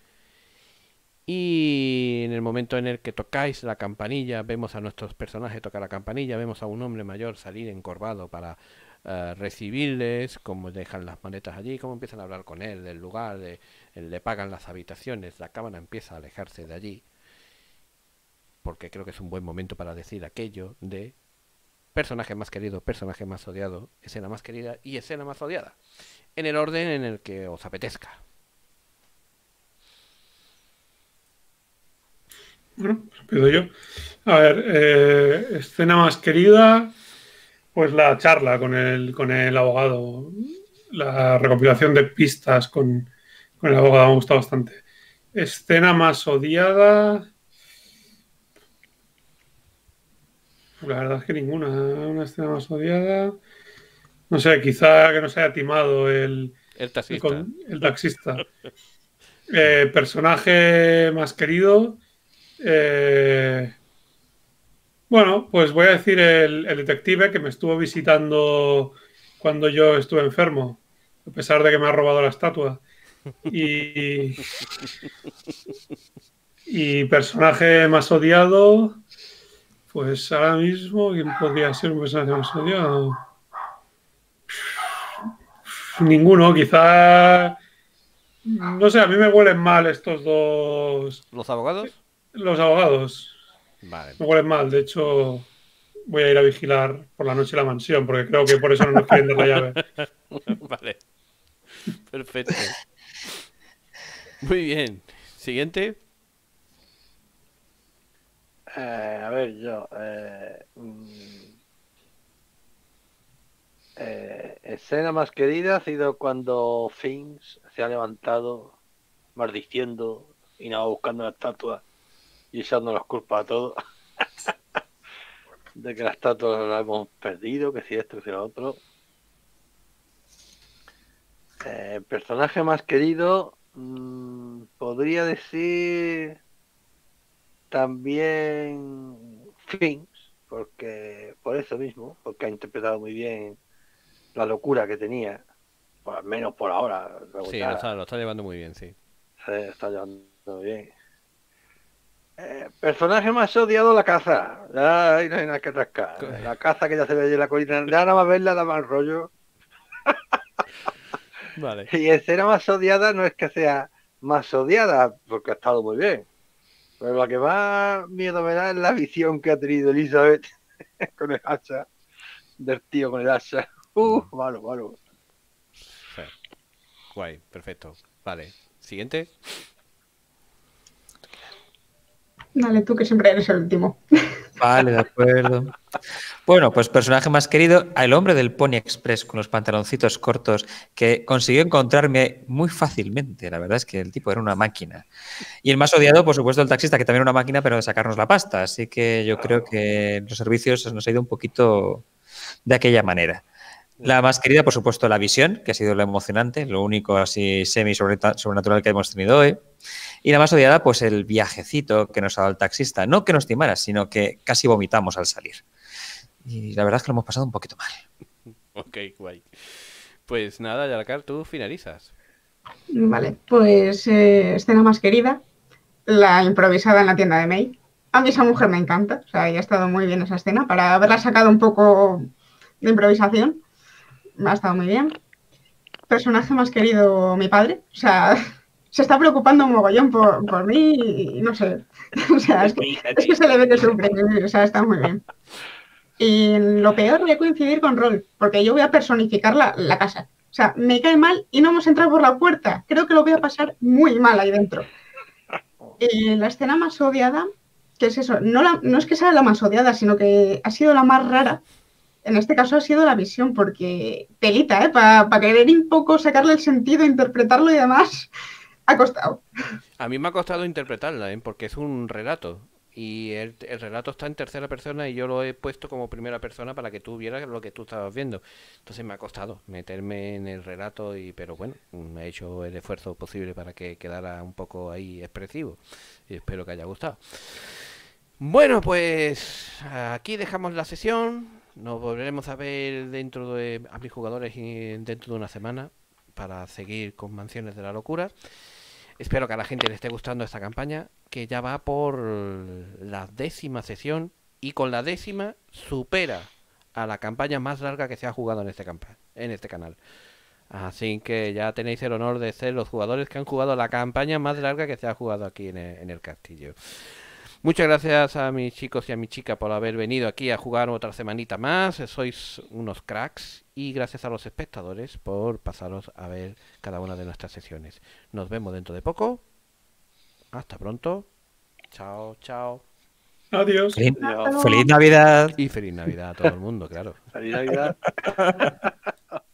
Y en el momento en el que tocáis la campanilla, vemos a nuestros personajes tocar la campanilla, vemos a un hombre mayor salir encorvado para recibirles, cómo dejan las maletas allí, cómo empiezan a hablar con él del lugar, le pagan las habitaciones, la cámara empieza a alejarse de allí, porque creo que es un buen momento para decir aquello de personaje más querido, personaje más odiado, escena más querida y escena más odiada, en el orden en el que os apetezca. Bueno, pues empiezo yo. A ver, escena más querida, pues la charla con el abogado, la recopilación de pistas con el abogado me ha gustado bastante. Escena más odiada, la verdad es que ninguna. Una escena más odiada, no sé, quizá que no se haya timado El taxista. el taxista. Personaje más querido. Bueno, pues voy a decir el detective que me estuvo visitando cuando yo estuve enfermo, a pesar de que me ha robado la estatua. Y personaje más odiado, pues ahora mismo, ¿quién podría ser un personaje más odiado? Ninguno, quizá. No sé, a mí me huelen mal estos dos. ¿Los abogados? Los abogados. Vale. Me huelen mal, de hecho voy a ir a vigilar por la noche la mansión, porque creo que por eso no nos quieren dar la llave. Vale. Perfecto. Muy bien. Siguiente. A ver, yo. Escena más querida ha sido cuando Finks se ha levantado maldiciendo y nada, buscando la estatua y echando las culpas a todos. De que la estatua la hemos perdido, que si esto, que si lo otro. Personaje más querido, podría decir también Finks, porque por eso mismo, porque ha interpretado muy bien la locura que tenía, por al menos por ahora. Sí, lo está llevando muy bien, sí. Se está llevando muy bien. Personaje más odiado, la caza. Ahí no hay nada que rascar. La caza que ya se ve allí en la colina, ya nada más verla da mal rollo. Vale. Y escena más odiada no es que sea más odiada, porque ha estado muy bien. Pero lo que más miedo me da es la visión que ha tenido Elizabeth con el hacha. Del tío con el hacha. Malo. Sí. Guay, perfecto. Vale. Siguiente. Dale tú, que siempre eres el último. Vale, de acuerdo. Bueno, pues personaje más querido, el hombre del Pony Express con los pantaloncitos cortos que consiguió encontrarme muy fácilmente. La verdad es que el tipo era una máquina. Y el más odiado, por supuesto, el taxista, que también era una máquina, pero de sacarnos la pasta. Así que yo creo que los servicios nos ha ido un poquito de aquella manera. La más querida, por supuesto, la visión, que ha sido lo emocionante, lo único así semi-sobrenatural que hemos tenido hoy. Y la más odiada, pues el viajecito que nos ha dado el taxista. No que nos timara, sino que casi vomitamos al salir. Y la verdad es que lo hemos pasado un poquito mal. Ok, guay. Pues nada, Yalakar, tú finalizas. Vale, pues escena más querida, la improvisada en la tienda de May. A mí esa mujer me encanta, o sea, ya ha estado muy bien esa escena. Para haberla sacado un poco de improvisación, ha estado muy bien. Personaje más querido, mi padre, o sea, se está preocupando un mogollón por mí y no sé. O sea, es que se le ve que sufre, o sea, está muy bien. Y lo peor voy a coincidir con Rol, porque yo voy a personificar la casa. O sea, me cae mal y no hemos entrado por la puerta. Creo que lo voy a pasar muy mal ahí dentro. La escena más odiada, que es eso, no es que sea la más odiada, sino que ha sido la más rara. En este caso ha sido la visión, porque telita, ¿eh? Para querer un poco sacarle el sentido, interpretarlo y demás, ha costado. A mí me ha costado interpretarla, porque es un relato. Y el relato está en tercera persona y yo lo he puesto como primera persona para que tú vieras lo que tú estabas viendo. Entonces me ha costado meterme en el relato, pero bueno, he hecho el esfuerzo posible para que quedara un poco ahí expresivo. Y espero que haya gustado. Bueno, pues aquí dejamos la sesión. Nos volveremos a ver a mis jugadores dentro de una semana para seguir con Mansiones de la Locura. Espero que a la gente le esté gustando esta campaña, que ya va por la 10ª sesión y con la 10ª supera a la campaña más larga que se ha jugado en este canal. Así que ya tenéis el honor de ser los jugadores que han jugado la campaña más larga que se ha jugado aquí en el castillo. Muchas gracias a mis chicos y a mi chica por haber venido aquí a jugar otra semanita más. Sois unos cracks. Y gracias a los espectadores por pasaros a ver cada una de nuestras sesiones. Nos vemos dentro de poco. Hasta pronto. Chao, chao. Adiós. Feliz Navidad. Y feliz Navidad a todo el mundo, claro. Feliz Navidad.